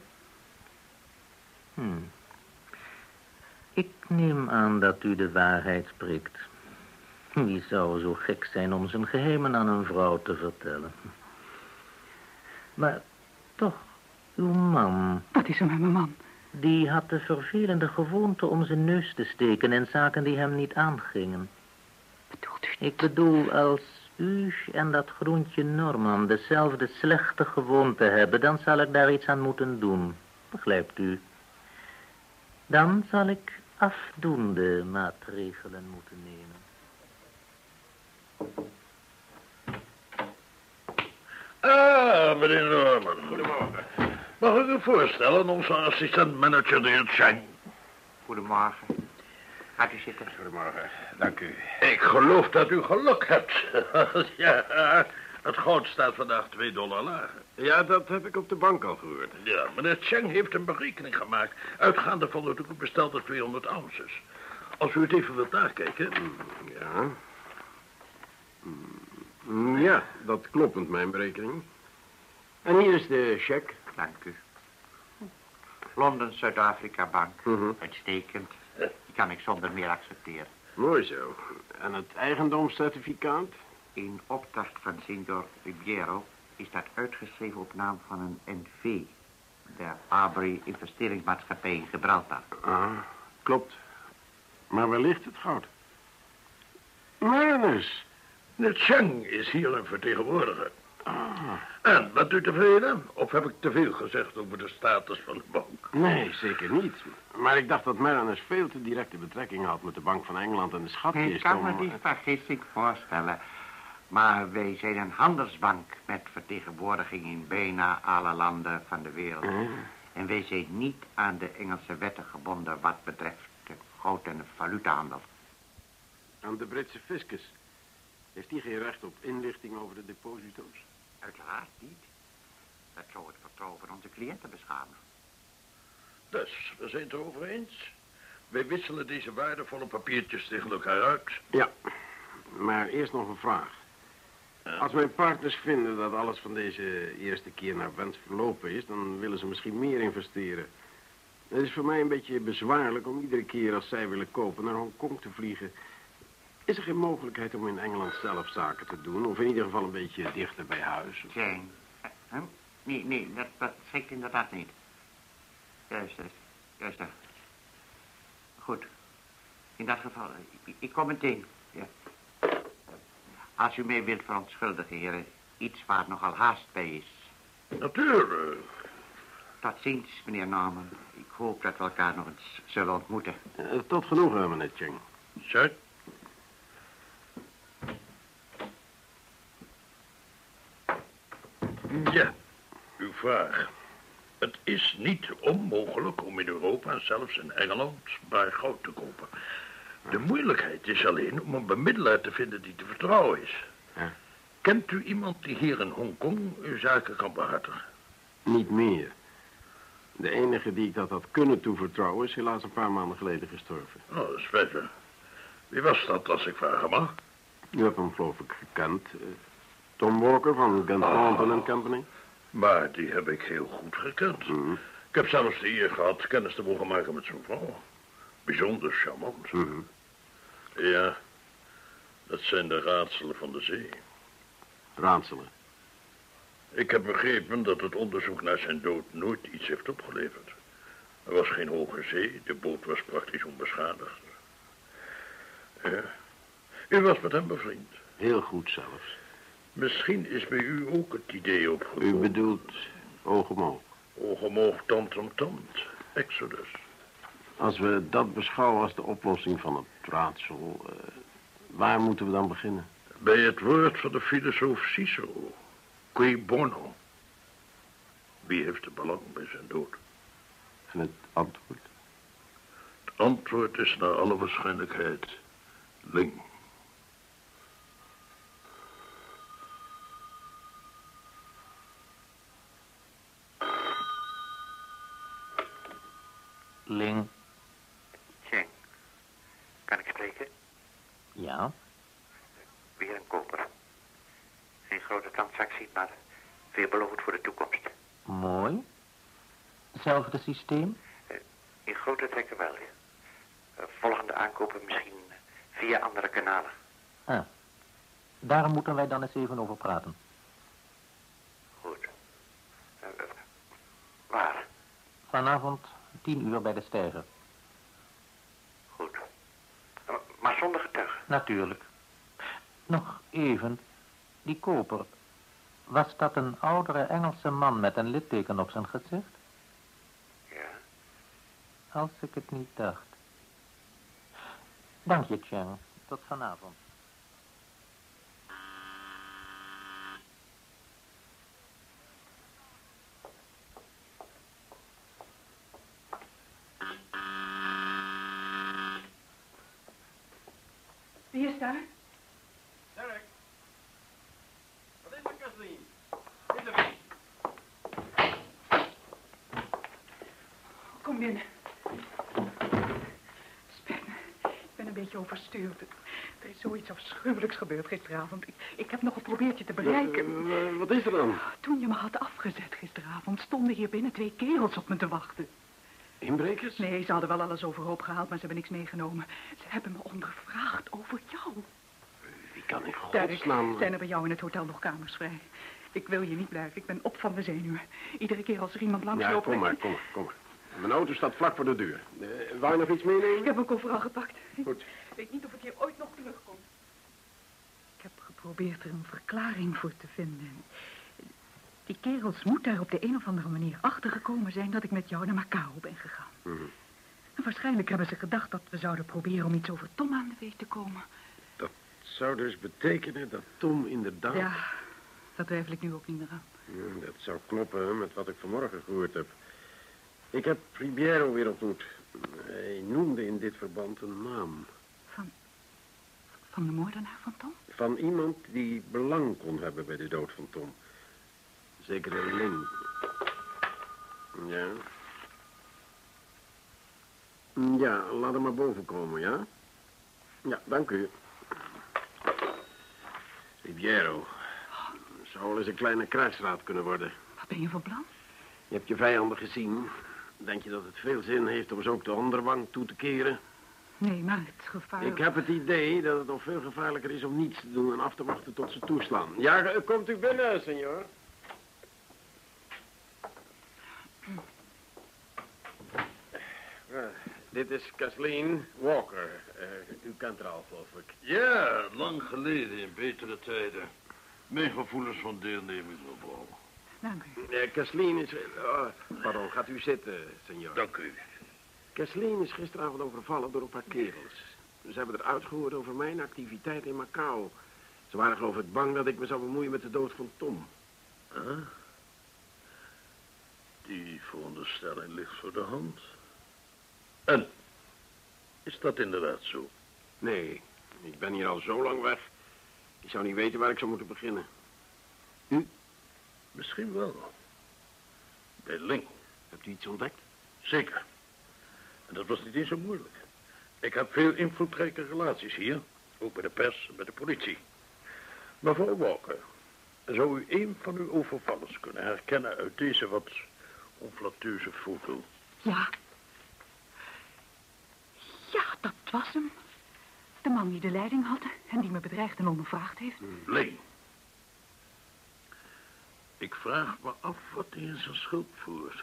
Speaker 7: Hmm. Ik neem aan dat u de waarheid spreekt. Wie zou zo gek zijn om zijn geheimen aan een vrouw te vertellen? Maar toch, uw man...
Speaker 1: Wat is er met mijn man?
Speaker 7: Die had de vervelende gewoonte om zijn neus te steken in zaken die hem niet aangingen.
Speaker 1: Bedoelt u?
Speaker 7: Ik bedoel, als u en dat groentje Norman dezelfde slechte gewoonte hebben, dan zal ik daar iets aan moeten doen. Begrijpt u? Dan zal ik afdoende maatregelen moeten nemen.
Speaker 6: Ah, meneer Norman. Goedemorgen. Mag ik u voorstellen, onze assistent-manager, de heer Chang?
Speaker 8: Goedemorgen. Gaat u zitten.
Speaker 6: Goedemorgen, dank u. Ik geloof dat u geluk hebt. Ja, het goud staat vandaag twee dollar lager.
Speaker 3: Ja, dat heb ik op de bank al gehoord.
Speaker 6: Ja, meneer Cheng heeft een berekening gemaakt, uitgaande van het bestelde tweehonderd ounces. Als u het even wilt nakijken.
Speaker 3: Ja. Mm, Ja, dat klopt, mijn berekening. En hier is de cheque.
Speaker 8: Dank u. Londen Zuid-Afrika Bank.
Speaker 3: Mhm.
Speaker 8: Uitstekend. Die kan ik zonder meer accepteren.
Speaker 3: Mooi zo. En het eigendomscertificaat?
Speaker 8: In opdracht van Signor Ribeiro is dat uitgeschreven op naam van een N V. De Arbery Investeringsmaatschappij in Gibraltar.
Speaker 3: Ah, klopt. Maar waar ligt het goud? Marinus.
Speaker 6: Meneer Cheng is hier een vertegenwoordiger.
Speaker 3: Ah.
Speaker 6: En, bent u tevreden? Of heb ik te veel gezegd over de status van de bank?
Speaker 3: Nee, zeker niet. Maar ik dacht dat Marinus veel te directe betrekking had met de Bank van Engeland en de schatkist.
Speaker 8: Ik kan me
Speaker 3: om-
Speaker 8: die vergissing voorstellen. Maar wij zijn een handelsbank met vertegenwoordiging in bijna alle landen van de wereld.
Speaker 3: Mm.
Speaker 8: En wij zijn niet aan de Engelse wetten gebonden wat betreft de goud- en de valutahandel.
Speaker 3: Aan de Britse fiscus. Heeft die geen recht op inlichting over de deposito's?
Speaker 8: Uiteraard niet. Dat zou het vertrouwen van onze cliënten beschamen.
Speaker 6: Dus, we zijn het erover eens. Wij wisselen deze waardevolle papiertjes tegen elkaar uit.
Speaker 3: Ja, maar eerst nog een vraag. Als mijn partners vinden dat alles van deze eerste keer naar wens verlopen is, dan willen ze misschien meer investeren. Het is voor mij een beetje bezwaarlijk om iedere keer als zij willen kopen naar Hongkong te vliegen. Is er geen mogelijkheid om in Engeland zelf zaken te doen? Of in ieder geval een beetje dichter bij huis?
Speaker 8: Zijn. Huh? Nee, nee, dat, dat schikt inderdaad niet. Juist, juist, juist. daar. Goed. In dat geval, ik, ik kom meteen. Ja. Als u mij wilt verontschuldigen, heren. Iets waar nogal haast bij is.
Speaker 6: Natuurlijk.
Speaker 8: Tot ziens, meneer Norman. Ik hoop dat we elkaar nog eens zullen ontmoeten.
Speaker 3: Uh, tot genoegen, meneer Cheng.
Speaker 6: Zuid. Ja, uw vraag. Het is niet onmogelijk om in Europa en zelfs in Engeland bij goud te kopen. De moeilijkheid is alleen om een bemiddelaar te vinden die te vertrouwen is.
Speaker 3: Ja.
Speaker 6: Kent u iemand die hier in Hongkong uw zaken kan behartigen?
Speaker 3: Niet meer. De enige die ik dat had kunnen toevertrouwen is helaas een paar maanden geleden gestorven.
Speaker 6: Oh, dat is spijtig. Wie was dat, als ik vragen mag?
Speaker 3: U hebt hem geloof ik gekend. Uh, Tom Walker van Gant Thornton and Company.
Speaker 6: Maar die heb ik heel goed gekend.
Speaker 3: Mhm.
Speaker 6: Ik heb zelfs de eer gehad kennis te mogen maken met zijn vrouw. Bijzonder charmant.
Speaker 3: Mhm.
Speaker 6: Ja, dat zijn de raadselen van de zee.
Speaker 3: Raadselen.
Speaker 6: Ik heb begrepen dat het onderzoek naar zijn dood nooit iets heeft opgeleverd. Er was geen hoge zee, de boot was praktisch onbeschadigd. Ja, u was met hem bevriend.
Speaker 3: Heel goed zelfs.
Speaker 6: Misschien is bij u ook het idee opgekomen.
Speaker 3: U bedoelt oog om oog.
Speaker 6: Oog om oog, tand om tand. Exodus.
Speaker 3: Als we dat beschouwen als de oplossing van het raadsel, uh, waar moeten we dan beginnen?
Speaker 6: Bij het woord van de filosoof Cicero. Qui bono. Wie heeft er belang bij zijn dood?
Speaker 3: En het antwoord?
Speaker 6: Het antwoord is naar alle waarschijnlijkheid Ling.
Speaker 7: Ling.
Speaker 8: Cheng, kan ik spreken?
Speaker 7: Ja?
Speaker 8: Weer een koper. Geen grote transactie, maar veelbelovend voor de toekomst.
Speaker 7: Mooi. Hetzelfde systeem?
Speaker 8: In grote trekken wel, ja. Uh, volgende aankopen misschien via andere kanalen.
Speaker 7: Ah. Daar moeten wij dan eens even over praten.
Speaker 8: Goed. Uh, uh, waar?
Speaker 7: Vanavond tien uur bij de Steiger.
Speaker 8: Goed. Uh, maar zonder getuigen.
Speaker 7: Natuurlijk. Nog even. Die koper. Was dat een oudere Engelse man met een litteken op zijn gezicht?
Speaker 8: Ja.
Speaker 7: Als ik het niet dacht. Dank je, Cheng. Tot vanavond.
Speaker 1: Wie is daar?
Speaker 3: Derek. Wat is er, Kathleen? Is er
Speaker 1: binnen. Spijt me. Ik ben een beetje overstuurd. Er is zoiets afschuwelijks gebeurd gisteravond. Ik, ik heb nog geprobeerd je te bereiken.
Speaker 3: Uh, uh, wat is er dan?
Speaker 1: Toen je me had afgezet gisteravond, stonden hier binnen twee kerels op me te wachten.
Speaker 3: Inbrekers?
Speaker 1: Nee, ze hadden wel alles overhoop gehaald, maar ze hebben niks meegenomen. Ze hebben me ondervraagd over jou.
Speaker 3: Wie kan in
Speaker 1: Dirk,
Speaker 3: godsnaam...
Speaker 1: zijn er bij jou in het hotel nog kamers vrij? Ik wil je niet blijven. Ik ben op van de zenuwen. Iedere keer als er iemand langs
Speaker 3: Ja,
Speaker 1: loopt...
Speaker 3: kom maar, kom maar, kom maar. Mijn auto staat vlak voor de deur. Uh, wou je nog iets meenemen?
Speaker 1: Ik heb mijn koffer al gepakt.
Speaker 3: Goed.
Speaker 1: Ik weet niet of ik hier ooit nog terugkom. Ik heb geprobeerd er een verklaring voor te vinden. Die kerels moeten er op de een of andere manier achtergekomen zijn dat ik met jou naar Macao ben gegaan.
Speaker 3: Mm-hmm.
Speaker 1: En waarschijnlijk hebben ze gedacht dat we zouden proberen om iets over Tom aan de weet te komen.
Speaker 3: Dat zou dus betekenen dat Tom inderdaad...
Speaker 1: Ja, dat twijfel ik nu ook niet meer aan.
Speaker 3: Ja, dat zou kloppen hè, met wat ik vanmorgen gehoord heb. Ik heb Ribeiro weer ontmoet. Hij noemde in dit verband een naam.
Speaker 1: Van, van de moordenaar van Tom?
Speaker 3: Van iemand die belang kon hebben bij de dood van Tom. Zekere Ling. Ja. Ja, laat hem maar boven komen, ja? Ja, dank u. Ribeiro. Zou wel eens een kleine kruisraad kunnen worden.
Speaker 1: Wat ben je van plan?
Speaker 3: Je hebt je vijanden gezien. Denk je dat het veel zin heeft om ze ook de andere wang toe te keren?
Speaker 1: Nee, maar het gevaar...
Speaker 3: Ik heb het idee dat het nog veel gevaarlijker is om niets te doen en af te wachten tot ze toeslaan. Ja, komt u binnen, senor. Uh, dit is Kathleen Walker. Uh, u kent haar al, geloof ik.
Speaker 6: Ja, lang geleden in betere tijden. Mijn gevoelens van deelneming, mevrouw.
Speaker 1: Dank u.
Speaker 3: Uh, Kathleen is... Uh, pardon, gaat u zitten, senor.
Speaker 6: Dank u.
Speaker 3: Kathleen is gisteravond overvallen door een paar kerels. Ze hebben er uitgehoord over mijn activiteit in Macao. Ze waren geloof ik bang dat ik me zou bemoeien met de dood van Tom.
Speaker 6: Huh? Die veronderstelling ligt voor de hand. En, is dat inderdaad zo?
Speaker 3: Nee, ik ben hier al zo lang weg. Ik zou niet weten waar ik zou moeten beginnen. U?
Speaker 6: Misschien wel. Bij Ling.
Speaker 3: Hebt u iets ontdekt?
Speaker 6: Zeker. En dat was niet eens zo moeilijk. Ik heb veel invloedrijke relaties hier. Ook bij de pers en bij de politie. Mevrouw Walker, zou u een van uw overvallers kunnen herkennen uit deze wat onflatteuze foto?
Speaker 1: Ja. Ja, dat was hem. De man die de leiding had en die me bedreigd en ondervraagd heeft.
Speaker 6: Ling. Ik vraag me af wat hij in zijn schuld voert.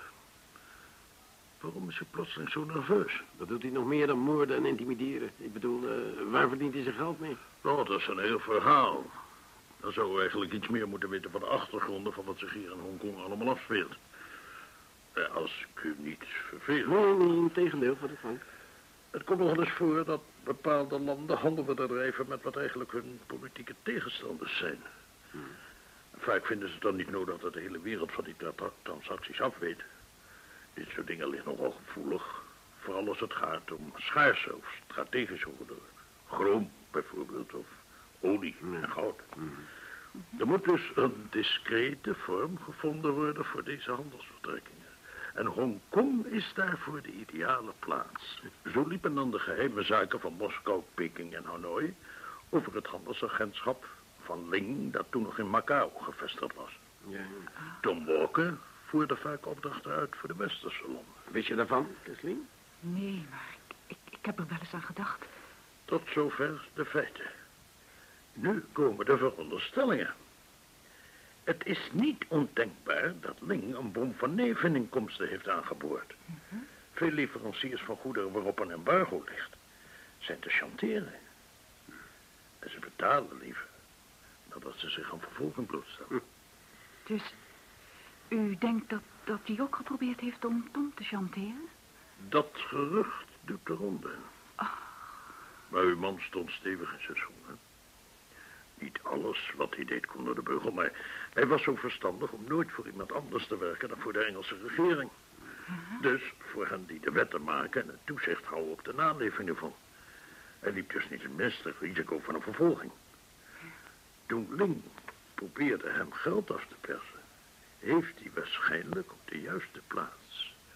Speaker 6: Waarom is hij plotseling zo nerveus?
Speaker 3: Dat doet hij nog meer dan moorden en intimideren. Ik bedoel, uh, waar verdient hij zijn geld mee?
Speaker 6: Nou, dat is een heel verhaal. Dan zouden we eigenlijk iets meer moeten weten van de achtergronden van wat zich hier in Hongkong allemaal afspeelt. Ja, als ik u niet verveel.
Speaker 3: Nee, nee, in tegendeel van de gang.
Speaker 6: Het komt nog wel eens voor dat bepaalde landen handel bedrijven met wat eigenlijk hun politieke tegenstanders zijn. Hmm. Vaak vinden ze dan niet nodig dat de hele wereld van die tra- transacties afweet. Dit soort dingen liggen nogal gevoelig. Vooral als het gaat om schaarse of strategische goederen. Chroom bijvoorbeeld, of olie en goud. Mm. Er moet dus een discrete vorm gevonden worden voor deze handelsvertrekkingen. En Hongkong is daarvoor de ideale plaats. Zo liepen dan de geheime zaken van Moskou, Peking en Hanoi over het handelsagentschap van Ling, dat toen nog in Macao gevestigd was.
Speaker 3: Ja.
Speaker 6: Tom Walker voerde vaak opdrachten uit voor de westerse landen.
Speaker 3: Wist je daarvan, Kathleen?
Speaker 1: Nee, maar ik, ik, ik heb er wel eens aan gedacht.
Speaker 6: Tot zover de feiten. Nu komen de veronderstellingen. Het is niet ondenkbaar dat Ling een bom van neveninkomsten heeft aangeboord. Mm-hmm. Veel leveranciers van goederen waarop een embargo ligt, zijn te chanteren. En ze betalen liever dan dat ze zich aan vervolging blootstellen.
Speaker 1: Dus u denkt dat, dat hij ook geprobeerd heeft om Tom te chanteren?
Speaker 6: Dat gerucht doet de ronde.
Speaker 1: Oh.
Speaker 6: Maar uw man stond stevig in zijn schoenen. Niet alles wat hij deed kon door de beugel, maar hij was zo verstandig om nooit voor iemand anders te werken dan voor de Engelse regering. Uh-huh. Dus voor hen die de wetten maken en het toezicht houden op de naleving ervan. Hij liep dus niet het minste risico van een vervolging. Toen Ling probeerde hem geld af te persen, heeft hij waarschijnlijk op de juiste plaats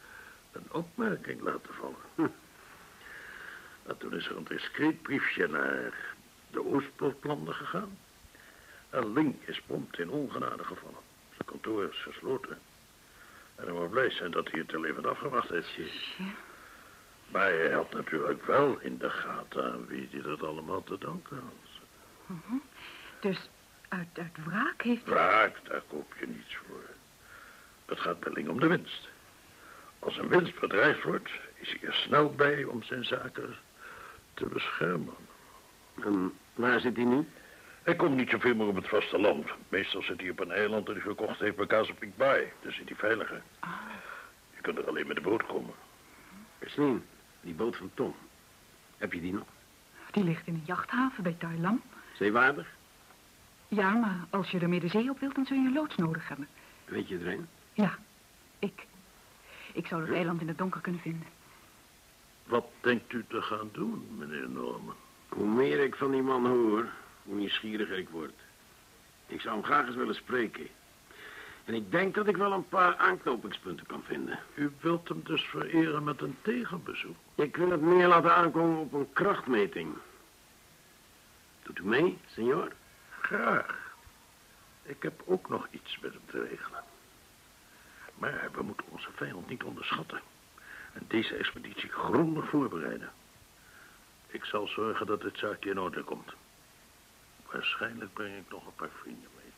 Speaker 6: een opmerking laten vallen. Hm. En toen is er een discreet briefje naar de Oostbloklanden gegaan. En Ling is prompt in ongenade gevallen. Zijn kantoor is gesloten. En hij moet blij zijn dat hij het er levend afgewacht heeft.
Speaker 1: Ja.
Speaker 6: Maar hij had natuurlijk wel in de gaten aan wie hij dat allemaal te danken had.
Speaker 1: Uh-huh. Dus uit, uit wraak heeft hij...
Speaker 6: Wraak, daar koop je niets voor. Het gaat bij Ling om de winst. Als een winst bedreigd wordt, is hij er snel bij om zijn zaken te beschermen.
Speaker 3: En waar zit hij nu?
Speaker 6: Hij komt niet zoveel meer op het vasteland. Meestal zit hij op een eiland dat hij gekocht heeft bij Casapeak Bay. Daar zit hij veiliger.
Speaker 1: Ah.
Speaker 6: Je kunt er alleen met de boot komen.
Speaker 3: Sleen, die boot van Tom. Heb je die nog?
Speaker 1: Die ligt in een jachthaven bij Thailand.
Speaker 3: Zeewaardig?
Speaker 1: Ja, maar als je ermee de zee op wilt, dan zul je een loods nodig hebben.
Speaker 3: Weet je er een?
Speaker 1: Ja, ik. Ik zou het eiland in het donker kunnen vinden.
Speaker 6: Wat denkt u te gaan doen, meneer Norman?
Speaker 3: Hoe meer ik van die man hoor, hoe nieuwsgieriger ik word. Ik zou hem graag eens willen spreken. En ik denk dat ik wel een paar aanknopingspunten kan vinden.
Speaker 6: U wilt hem dus vereren met een tegenbezoek?
Speaker 3: Ik wil het meer laten aankomen op een krachtmeting. Doet u mee, senor?
Speaker 6: Graag. Ik heb ook nog iets met hem te regelen. Maar we moeten onze vijand niet onderschatten. En deze expeditie grondig voorbereiden. Ik zal zorgen dat dit zaakje in orde komt. Waarschijnlijk breng ik nog een paar vrienden mee.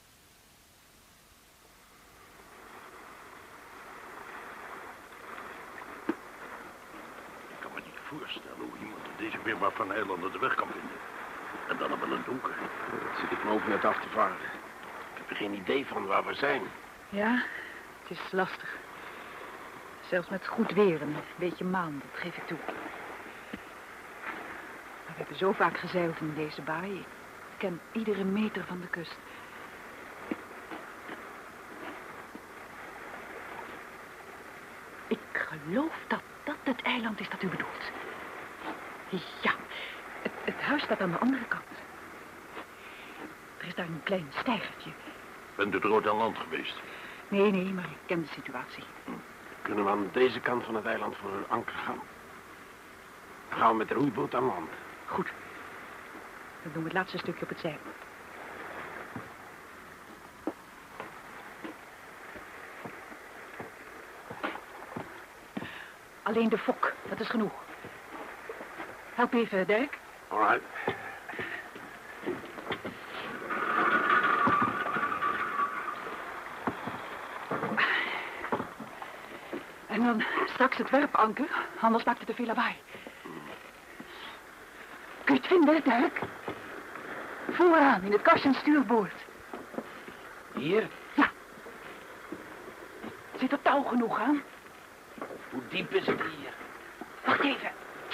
Speaker 6: Ik kan me niet voorstellen hoe iemand in deze weerbaar van eilanden de weg kan vinden. En dan nog wel een donker.
Speaker 3: Dat zit ik me ook net af te vragen. Ik heb er geen idee van waar we zijn.
Speaker 1: Ja, het is lastig. Zelfs met goed weer en een beetje maan, dat geef ik toe. Maar we hebben zo vaak gezeild in deze baai. Ik ken iedere meter van de kust. Ik geloof dat dat het eiland is dat u bedoelt. Ja, het, het huis staat aan de andere kant. Er is daar een klein steigertje.
Speaker 6: Bent u er ooit aan land geweest?
Speaker 1: Nee, nee, maar ik ken de situatie.
Speaker 3: Kunnen we aan deze kant van het eiland voor een anker gaan? Dan gaan we met de roeiboot aan land.
Speaker 1: Goed. Dan doen we het laatste stukje op het zeil. Alleen de fok, dat is genoeg. Help even, Dirk.
Speaker 3: All right.
Speaker 1: En dan straks het werpanker, anders maakt het te veel lawaai. Kun je het vinden, Dirk? Vooraan, in het kastje aan stuurboord.
Speaker 3: Hier?
Speaker 1: Ja. Zit er touw genoeg aan?
Speaker 3: Hoe diep is het hier?
Speaker 1: Wacht even.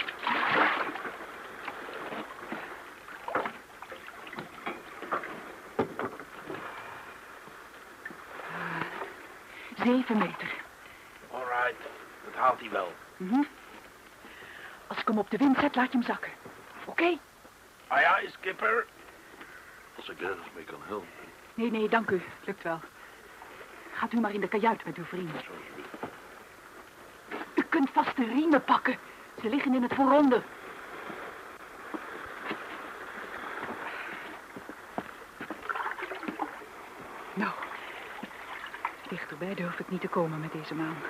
Speaker 1: Uh, zeven meter.
Speaker 3: All right. Dat haalt hij wel.
Speaker 1: Mm-hmm. Als ik hem op de wind zet, laat je hem zakken. Oké? Okay?
Speaker 3: Aye, aye, skipper.
Speaker 6: Als ik ergens mee kan helpen.
Speaker 1: Nee, nee, dank u. Lukt wel. Gaat u maar in de kajuit met uw vrienden. U kunt vast de riemen pakken. Ze liggen in het vooronder. Nou, dichterbij durf ik niet te komen met deze maan.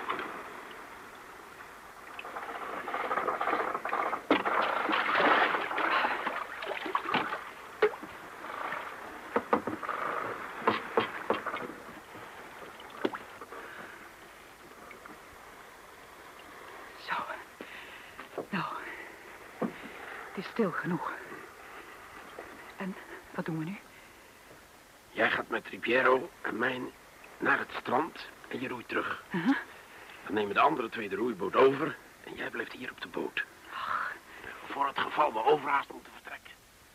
Speaker 1: Stil genoeg. En wat doen we nu?
Speaker 3: Jij gaat met Ripiero en mij naar het strand en je roeit terug.
Speaker 1: Uh-huh.
Speaker 3: Dan nemen de andere twee de roeiboot over en jij blijft hier op de boot.
Speaker 1: Ach.
Speaker 3: Voor het geval we overhaast moeten vertrekken.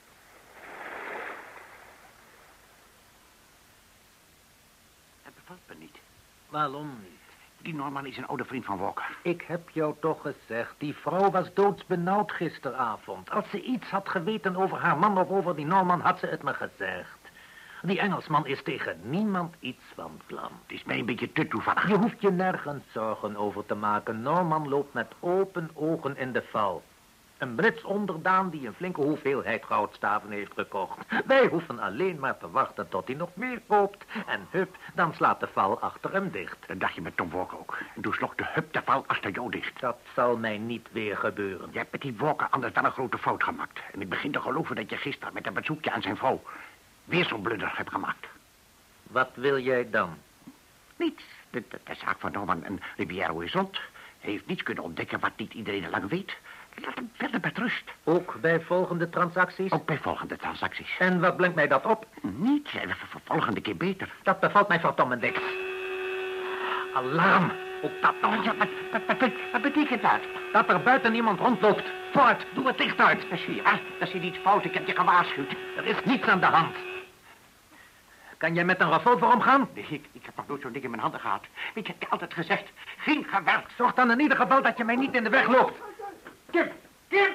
Speaker 8: Het bevalt me niet.
Speaker 7: Waarom niet?
Speaker 8: Die Norman is een oude vriend van Walker.
Speaker 7: Ik heb jou toch gezegd, die vrouw was doodsbenauwd gisteravond. Als ze iets had geweten over haar man of over die Norman, had ze het me gezegd. Die Engelsman is tegen niemand iets van plan.
Speaker 8: Het is mij een beetje te toevallig.
Speaker 7: Je hoeft je nergens zorgen over te maken. Norman loopt met open ogen in de val. Een Brits onderdaan die een flinke hoeveelheid goudstaven heeft gekocht. Wij hoeven alleen maar te wachten tot hij nog meer koopt. En hup, dan slaat de val achter hem dicht.
Speaker 8: Dat dacht je met Tom Walker ook. En toen sloeg de hup de val achter jou dicht.
Speaker 7: Dat zal mij niet weer gebeuren.
Speaker 8: Je hebt met die Walker anders wel een grote fout gemaakt. En ik begin te geloven dat je gisteren met een bezoekje aan zijn vrouw weer zo'n blunder hebt gemaakt.
Speaker 7: Wat wil jij dan?
Speaker 8: Niets. De, de, de zaak van Norman en Riviero is rond. Hij heeft niets kunnen ontdekken wat niet iedereen al lang weet. Laat hem verder met rust.
Speaker 7: Ook bij volgende transacties?
Speaker 8: Ook bij volgende transacties.
Speaker 7: En wat brengt mij dat op?
Speaker 8: Niets. Voor volgende keer beter.
Speaker 7: Dat bevalt mij verdomme dik. Alarm. Ook dat nog.
Speaker 8: Ja, wat, wat, wat, wat betekent dat?
Speaker 7: Dat er buiten iemand rondloopt. Voort, doe het licht uit.
Speaker 8: Dat zie je. Ah, dat is iets fout. Ik heb je gewaarschuwd.
Speaker 7: Er is niets aan de hand. Kan jij met een revolver omgaan?
Speaker 8: Nee, ik, ik heb nog nooit zo'n ding in mijn handen gehad. Ik heb je altijd gezegd, geen gewerkt.
Speaker 7: Zorg dan in ieder geval dat je mij niet in de weg loopt.
Speaker 8: Kim, Kim!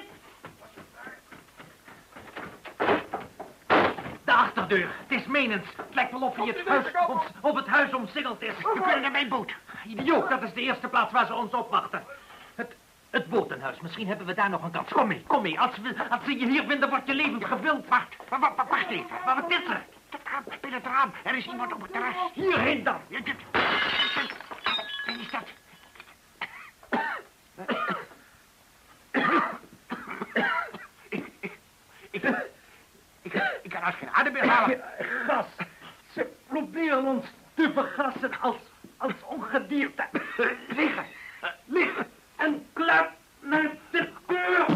Speaker 7: De achterdeur. Het is menens. Het lijkt wel of hij het huis, om, of het huis omsingeld is.
Speaker 8: We kunnen naar mijn boot.
Speaker 7: Idioot, dat is de eerste plaats waar ze ons opwachten. Het, het botenhuis. Misschien hebben we daar nog een kans. Kom mee, kom mee. Als, we, als ze je hier vinden, wordt je levend gewild.
Speaker 8: Wacht, wacht, wacht even. Maar wat is er? Het raam, bij het raam. Er is iemand op het terras.
Speaker 7: Hierheen dan.
Speaker 8: Wie is dat? ik, ik, ik, ik, ik kan als geen adem meer halen.
Speaker 7: Gas. Ze proberen ons te vergassen als, als ongedierte. Liggen, liggen en klap naar de deur.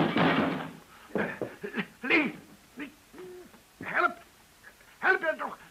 Speaker 8: Lee, Lee, help, help me toch.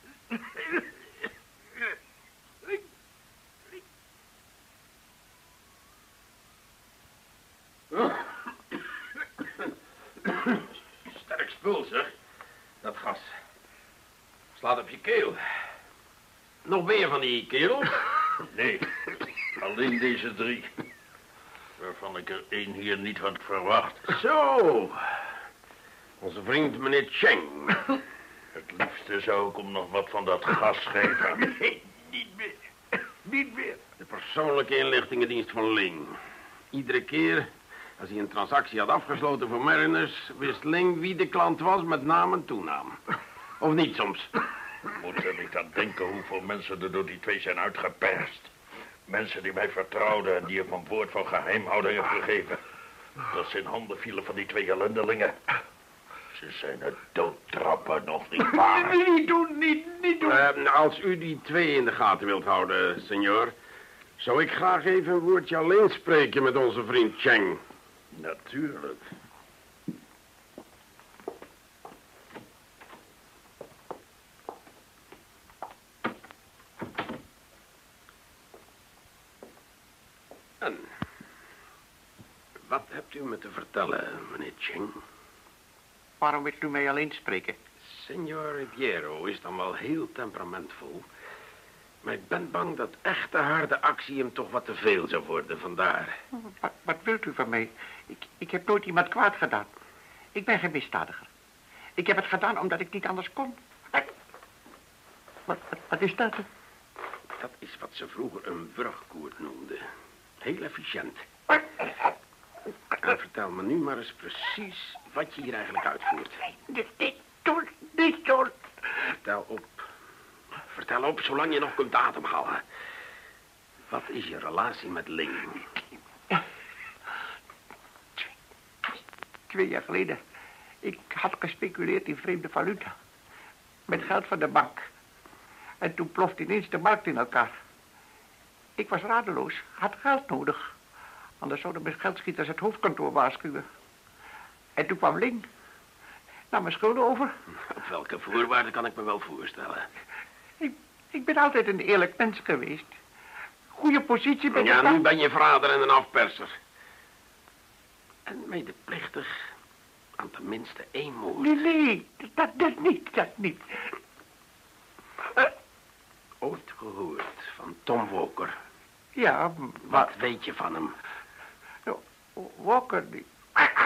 Speaker 3: Sterk spul, zeg. Dat gas. Slaat op je keel. Nog meer van die kerels?
Speaker 6: Nee, alleen deze drie. Waarvan ik er één hier niet had verwacht.
Speaker 3: Zo. Onze vriend meneer Cheng.
Speaker 6: Het liefste zou ik hem nog wat van dat gas geven.
Speaker 3: Nee, niet meer. Niet meer. De persoonlijke inlichtingendienst van Ling. Iedere keer als hij een transactie had afgesloten voor Mariners, wist Ling wie de klant was met naam en toenaam. Of niet soms.
Speaker 6: Moet er niet aan denken hoeveel mensen er door die twee zijn uitgeperst. Mensen die mij vertrouwden en die ik mijn woord van geheimhouding heb gegeven. Dat ze in handen vielen van die twee ellendelingen. Ze zijn het doodtrappen nog niet waar.
Speaker 3: Niet doen, niet, niet doen. Uh, als u die twee in de gaten wilt houden, senor, zou ik graag even een woordje alleen spreken met onze vriend Cheng.
Speaker 6: Natuurlijk.
Speaker 3: En wat hebt u me te vertellen, meneer Cheng?
Speaker 8: Waarom wilt u mij alleen spreken?
Speaker 3: Senor Riviero is dan wel heel temperamentvol. Maar ik ben bang dat echte harde actie hem toch wat te veel zou worden, vandaar.
Speaker 8: Wat, wat wilt u van mij? Ik, ik heb nooit iemand kwaad gedaan. Ik ben geen misdadiger. Ik heb het gedaan omdat ik niet anders kon. Wat, wat, wat is dat?
Speaker 3: Dat is wat ze vroeger een wurgkoord noemden. Heel efficiënt. En vertel me nu maar eens precies wat je hier eigenlijk uitvoert.
Speaker 8: Niet, niet doen, niet doen.
Speaker 3: Vertel op. Vertel op, zolang je nog kunt ademhalen. Wat is je relatie met Ling?
Speaker 8: Twee jaar geleden. Ik had gespeculeerd in vreemde valuta. Met geld van de bank. En toen plofte ineens de markt in elkaar. Ik was radeloos, had geld nodig. Anders zouden mijn geldschieters het hoofdkantoor waarschuwen. En toen kwam Ling. Nam mijn schulden over.
Speaker 3: Op welke voorwaarden kan ik me wel voorstellen?
Speaker 8: Ik, ik ben altijd een eerlijk mens geweest. Goede positie ben ik.
Speaker 3: Ja,
Speaker 8: dan.
Speaker 3: nu ben je verrader en een afperser. En medeplichtig aan tenminste één moord.
Speaker 8: Nee, nee, dat, dat niet, dat niet. Uh,
Speaker 3: Ooit gehoord van Tom Walker.
Speaker 8: Ja,
Speaker 3: Wat weet je van hem?
Speaker 8: nou, Walker niet.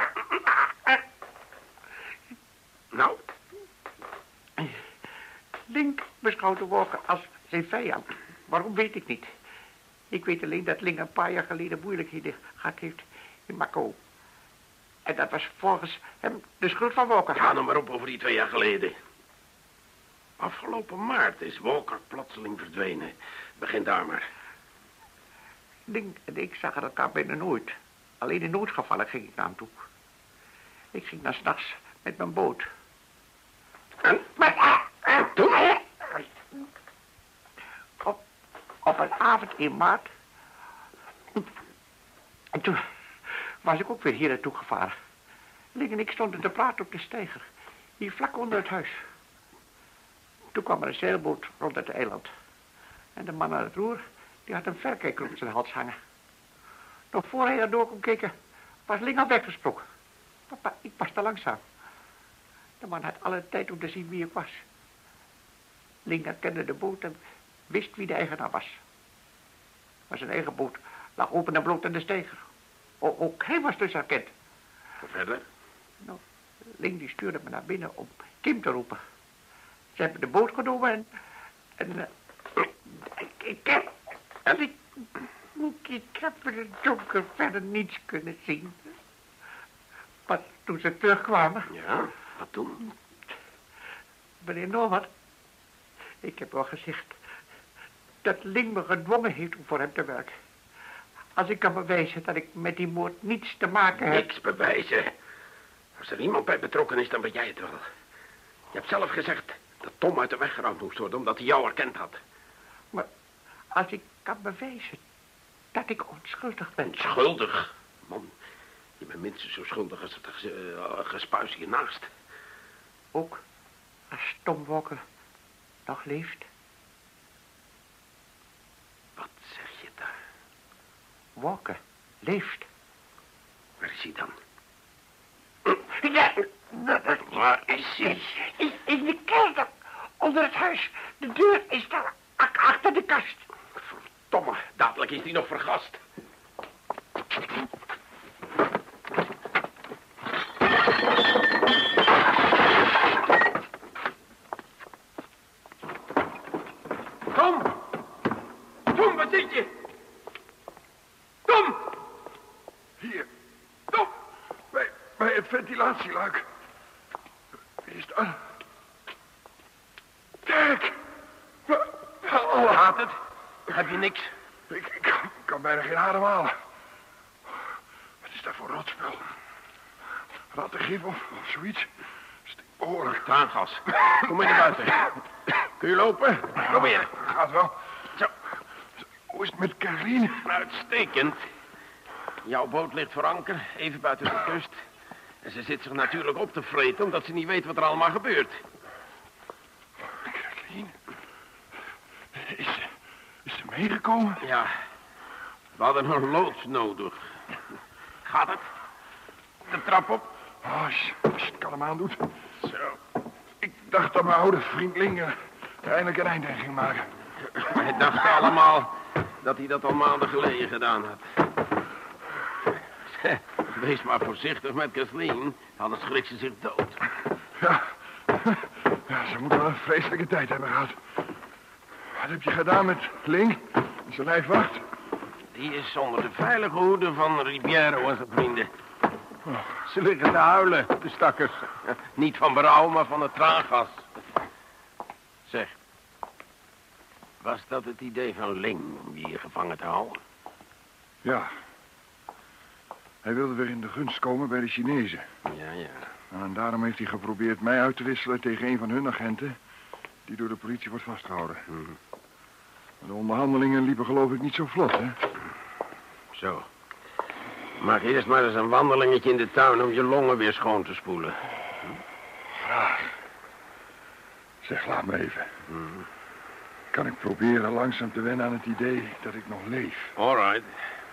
Speaker 3: Nou,
Speaker 8: Link beschouwde Walker als zijn vijand. Waarom weet ik niet. Ik weet alleen dat Link een paar jaar geleden moeilijkheden gehad heeft in Mako. En dat was volgens hem de schuld van Walker.
Speaker 3: Ga nou maar op over die twee jaar geleden. Afgelopen maart is Walker plotseling verdwenen. Begin daar maar.
Speaker 8: Link en ik zagen elkaar bijna nooit. Alleen in noodgevallen ging ik naar hem toe. Ik ging dan 's nachts met mijn boot.
Speaker 3: En? Maar, en toen?
Speaker 8: Op, op een avond in maart. En toen was ik ook weer hier naartoe gevaren. Link en ik stonden te praten op de steiger. Hier vlak onder het huis. Toen kwam er een zeilboot rond het eiland. En de man aan het roer, die had een verrekijker op zijn hals hangen. Nog voor hij erdoor kon kijken, was Link al weggesproken. Papa, ik was te langzaam. De man had alle tijd om te zien wie ik was. Link herkende de boot en wist wie de eigenaar was. Maar zijn eigen boot lag open en bloot aan de steiger. O, ook hij was dus herkend.
Speaker 3: Verder?
Speaker 8: Nou, Link die stuurde me naar binnen om Kim te roepen. Ze hebben de boot genomen en... en uh, ik, ik heb... En ik, ik heb in het donker verder niets kunnen zien. Maar toen ze terugkwamen...
Speaker 3: Ja, wat toen?
Speaker 8: Meneer Norman, ik heb wel gezegd dat Link me gedwongen heeft om voor hem te werken. Als ik kan bewijzen dat ik met die moord niets te maken heb...
Speaker 3: Niks bewijzen. Als er iemand bij betrokken is, dan ben jij het wel. Je hebt zelf gezegd dat Tom uit de weg geruimd moest worden, omdat hij jou herkend had.
Speaker 8: Maar als ik kan bewijzen dat ik onschuldig ben...
Speaker 3: Schuldig? Man, je bent minstens zo schuldig als het uh, gespuis hiernaast.
Speaker 8: Ook als Tom Walker nog leeft.
Speaker 3: Wat zeg je daar?
Speaker 8: Walker leeft.
Speaker 3: Waar is hij dan?
Speaker 8: Ja,
Speaker 3: Waar is hij?
Speaker 8: In, in de kelder, onder het huis. De deur is daar, achter de kast.
Speaker 3: Verdomme, dadelijk is hij nog vergast. Tom! Tom, wat zit je? Tom!
Speaker 2: Hier. Tom! Bij, bij het ventilatieluik. Wie is dat? Kijk!
Speaker 3: Hoe gaat het? Heb je niks?
Speaker 2: Ik, ik kan, kan bijna geen adem halen. Wat is dat voor rotspul? Rattengif of, of zoiets? Behoorlijk.
Speaker 3: Traangas. Kom maar naar buiten. Kun je lopen? Probeer.
Speaker 2: Gaat wel.
Speaker 3: Zo.
Speaker 2: Hoe is het met Caroline?
Speaker 3: Uitstekend. Jouw boot ligt voor anker, even buiten de kust. En ze zit zich natuurlijk op te vreten, omdat ze niet weet wat er allemaal gebeurt.
Speaker 2: Caroline? Is ze, is ze meegekomen?
Speaker 3: Ja. We hadden een loods nodig. Gaat het? De trap op?
Speaker 2: Oh, als, als je het kalm aandoet.
Speaker 3: Zo.
Speaker 2: Ik dacht dat mijn oude vriend Ling er eindelijk een eind aan ging maken.
Speaker 3: Wij dachten allemaal dat hij dat al maanden geleden gedaan had. Wees maar voorzichtig met Kathleen, anders schrikt ze zich dood.
Speaker 2: Ja. Ja, ze moet wel een vreselijke tijd hebben gehad. Wat heb je gedaan met Ling? Zijn lijfwacht?
Speaker 3: Die is onder de veilige hoede van Ribiero en zijn vrienden. Ze liggen te huilen, de stakkers. Niet van berouw, maar van het traangas. Zeg, was dat het idee van Ling om je hier gevangen te houden?
Speaker 2: Ja. Hij wilde weer in de gunst komen bij de Chinezen.
Speaker 3: Ja, ja.
Speaker 2: En daarom heeft hij geprobeerd mij uit te wisselen tegen een van hun agenten... die door de politie wordt vastgehouden.
Speaker 3: Hmm.
Speaker 2: De onderhandelingen liepen geloof ik niet zo vlot, hè?
Speaker 3: Zo. Maak eerst maar eens een wandelingetje in de tuin om je longen weer schoon te spoelen.
Speaker 2: Graag. Zeg, laat me even.
Speaker 3: Hmm.
Speaker 2: Kan ik proberen langzaam te wennen aan het idee dat ik nog leef?
Speaker 3: All right.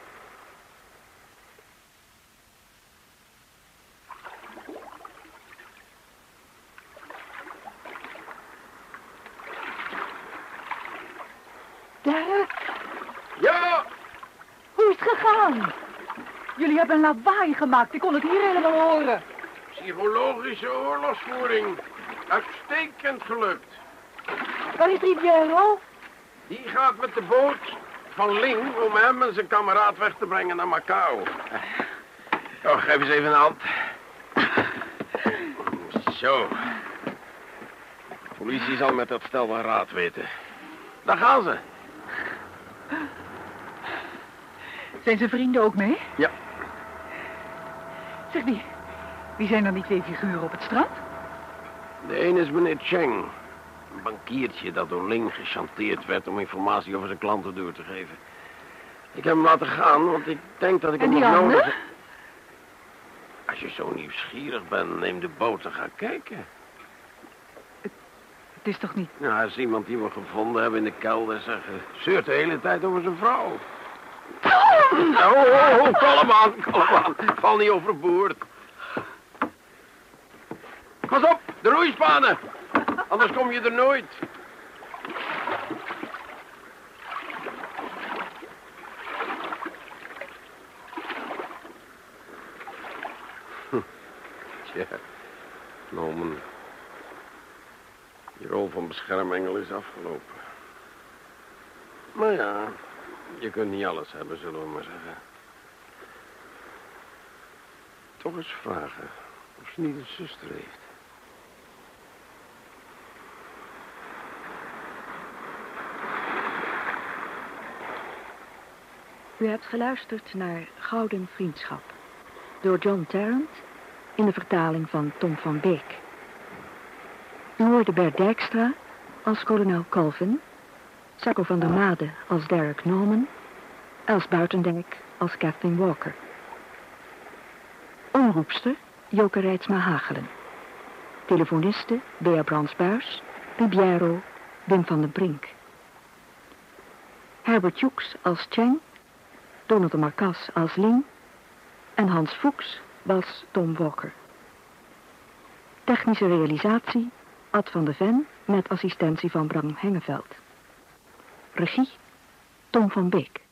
Speaker 1: Dirk,
Speaker 3: Ja!
Speaker 1: hoe is het gegaan? Jullie hebben een lawaai gemaakt. Ik kon het hier helemaal horen.
Speaker 3: Psychologische oorlogsvoering. Uitstekend gelukt.
Speaker 9: Waar is Riviero?
Speaker 3: Die gaat met de boot van Ling om hem en zijn kameraad weg te brengen naar Macau. Oh, geef eens even een hand. Zo. De politie zal met dat stel wel raad weten. Daar gaan ze.
Speaker 1: Zijn zijn vrienden ook mee?
Speaker 3: Ja.
Speaker 1: Zeg, wie, wie zijn dan die twee figuren op het strand?
Speaker 3: De een is meneer Cheng. Een bankiertje dat door Ling gechanteerd werd om informatie over zijn klanten door te geven. Ik heb hem laten gaan, want ik denk dat ik
Speaker 1: En
Speaker 3: hem
Speaker 1: die
Speaker 3: nog
Speaker 1: andere?
Speaker 3: nodig heb. Als je zo nieuwsgierig bent, neem de boot en ga kijken.
Speaker 1: Het is toch niet...
Speaker 3: Nou, als iemand die we gevonden hebben in de kelder zegt, zeurt de hele tijd over zijn vrouw. Oh, oh, oh, kalm aan, kalm aan. Val niet overboord. Pas op, de roeispanen. Anders kom je er nooit. Hm. Tja, Norman. Je rol van beschermengel is afgelopen. Maar ja, je kunt niet alles hebben, zullen we maar zeggen. Toch eens vragen of ze niet een zuster heeft.
Speaker 10: U hebt geluisterd naar Gouden Vriendschap door John Tarrant in de vertaling van Tom van Beek. U hoorde Bert Dijkstra als kolonel Colvin, Sacco van der Made als Derek Norman, Els Buitendijk als Kathleen Walker. Omroepster Joke Reitsma Hagelen. Telefoniste Bea Brandsbuis, Ribiero, Wim van den Brink. Herbert Joeks als Cheng, Donald de Marcas als Ling en Hans Fuchs was Tom Walker. Technische realisatie Ad van de Ven met assistentie van Bram Hengeveld. Regie Tom van Beek.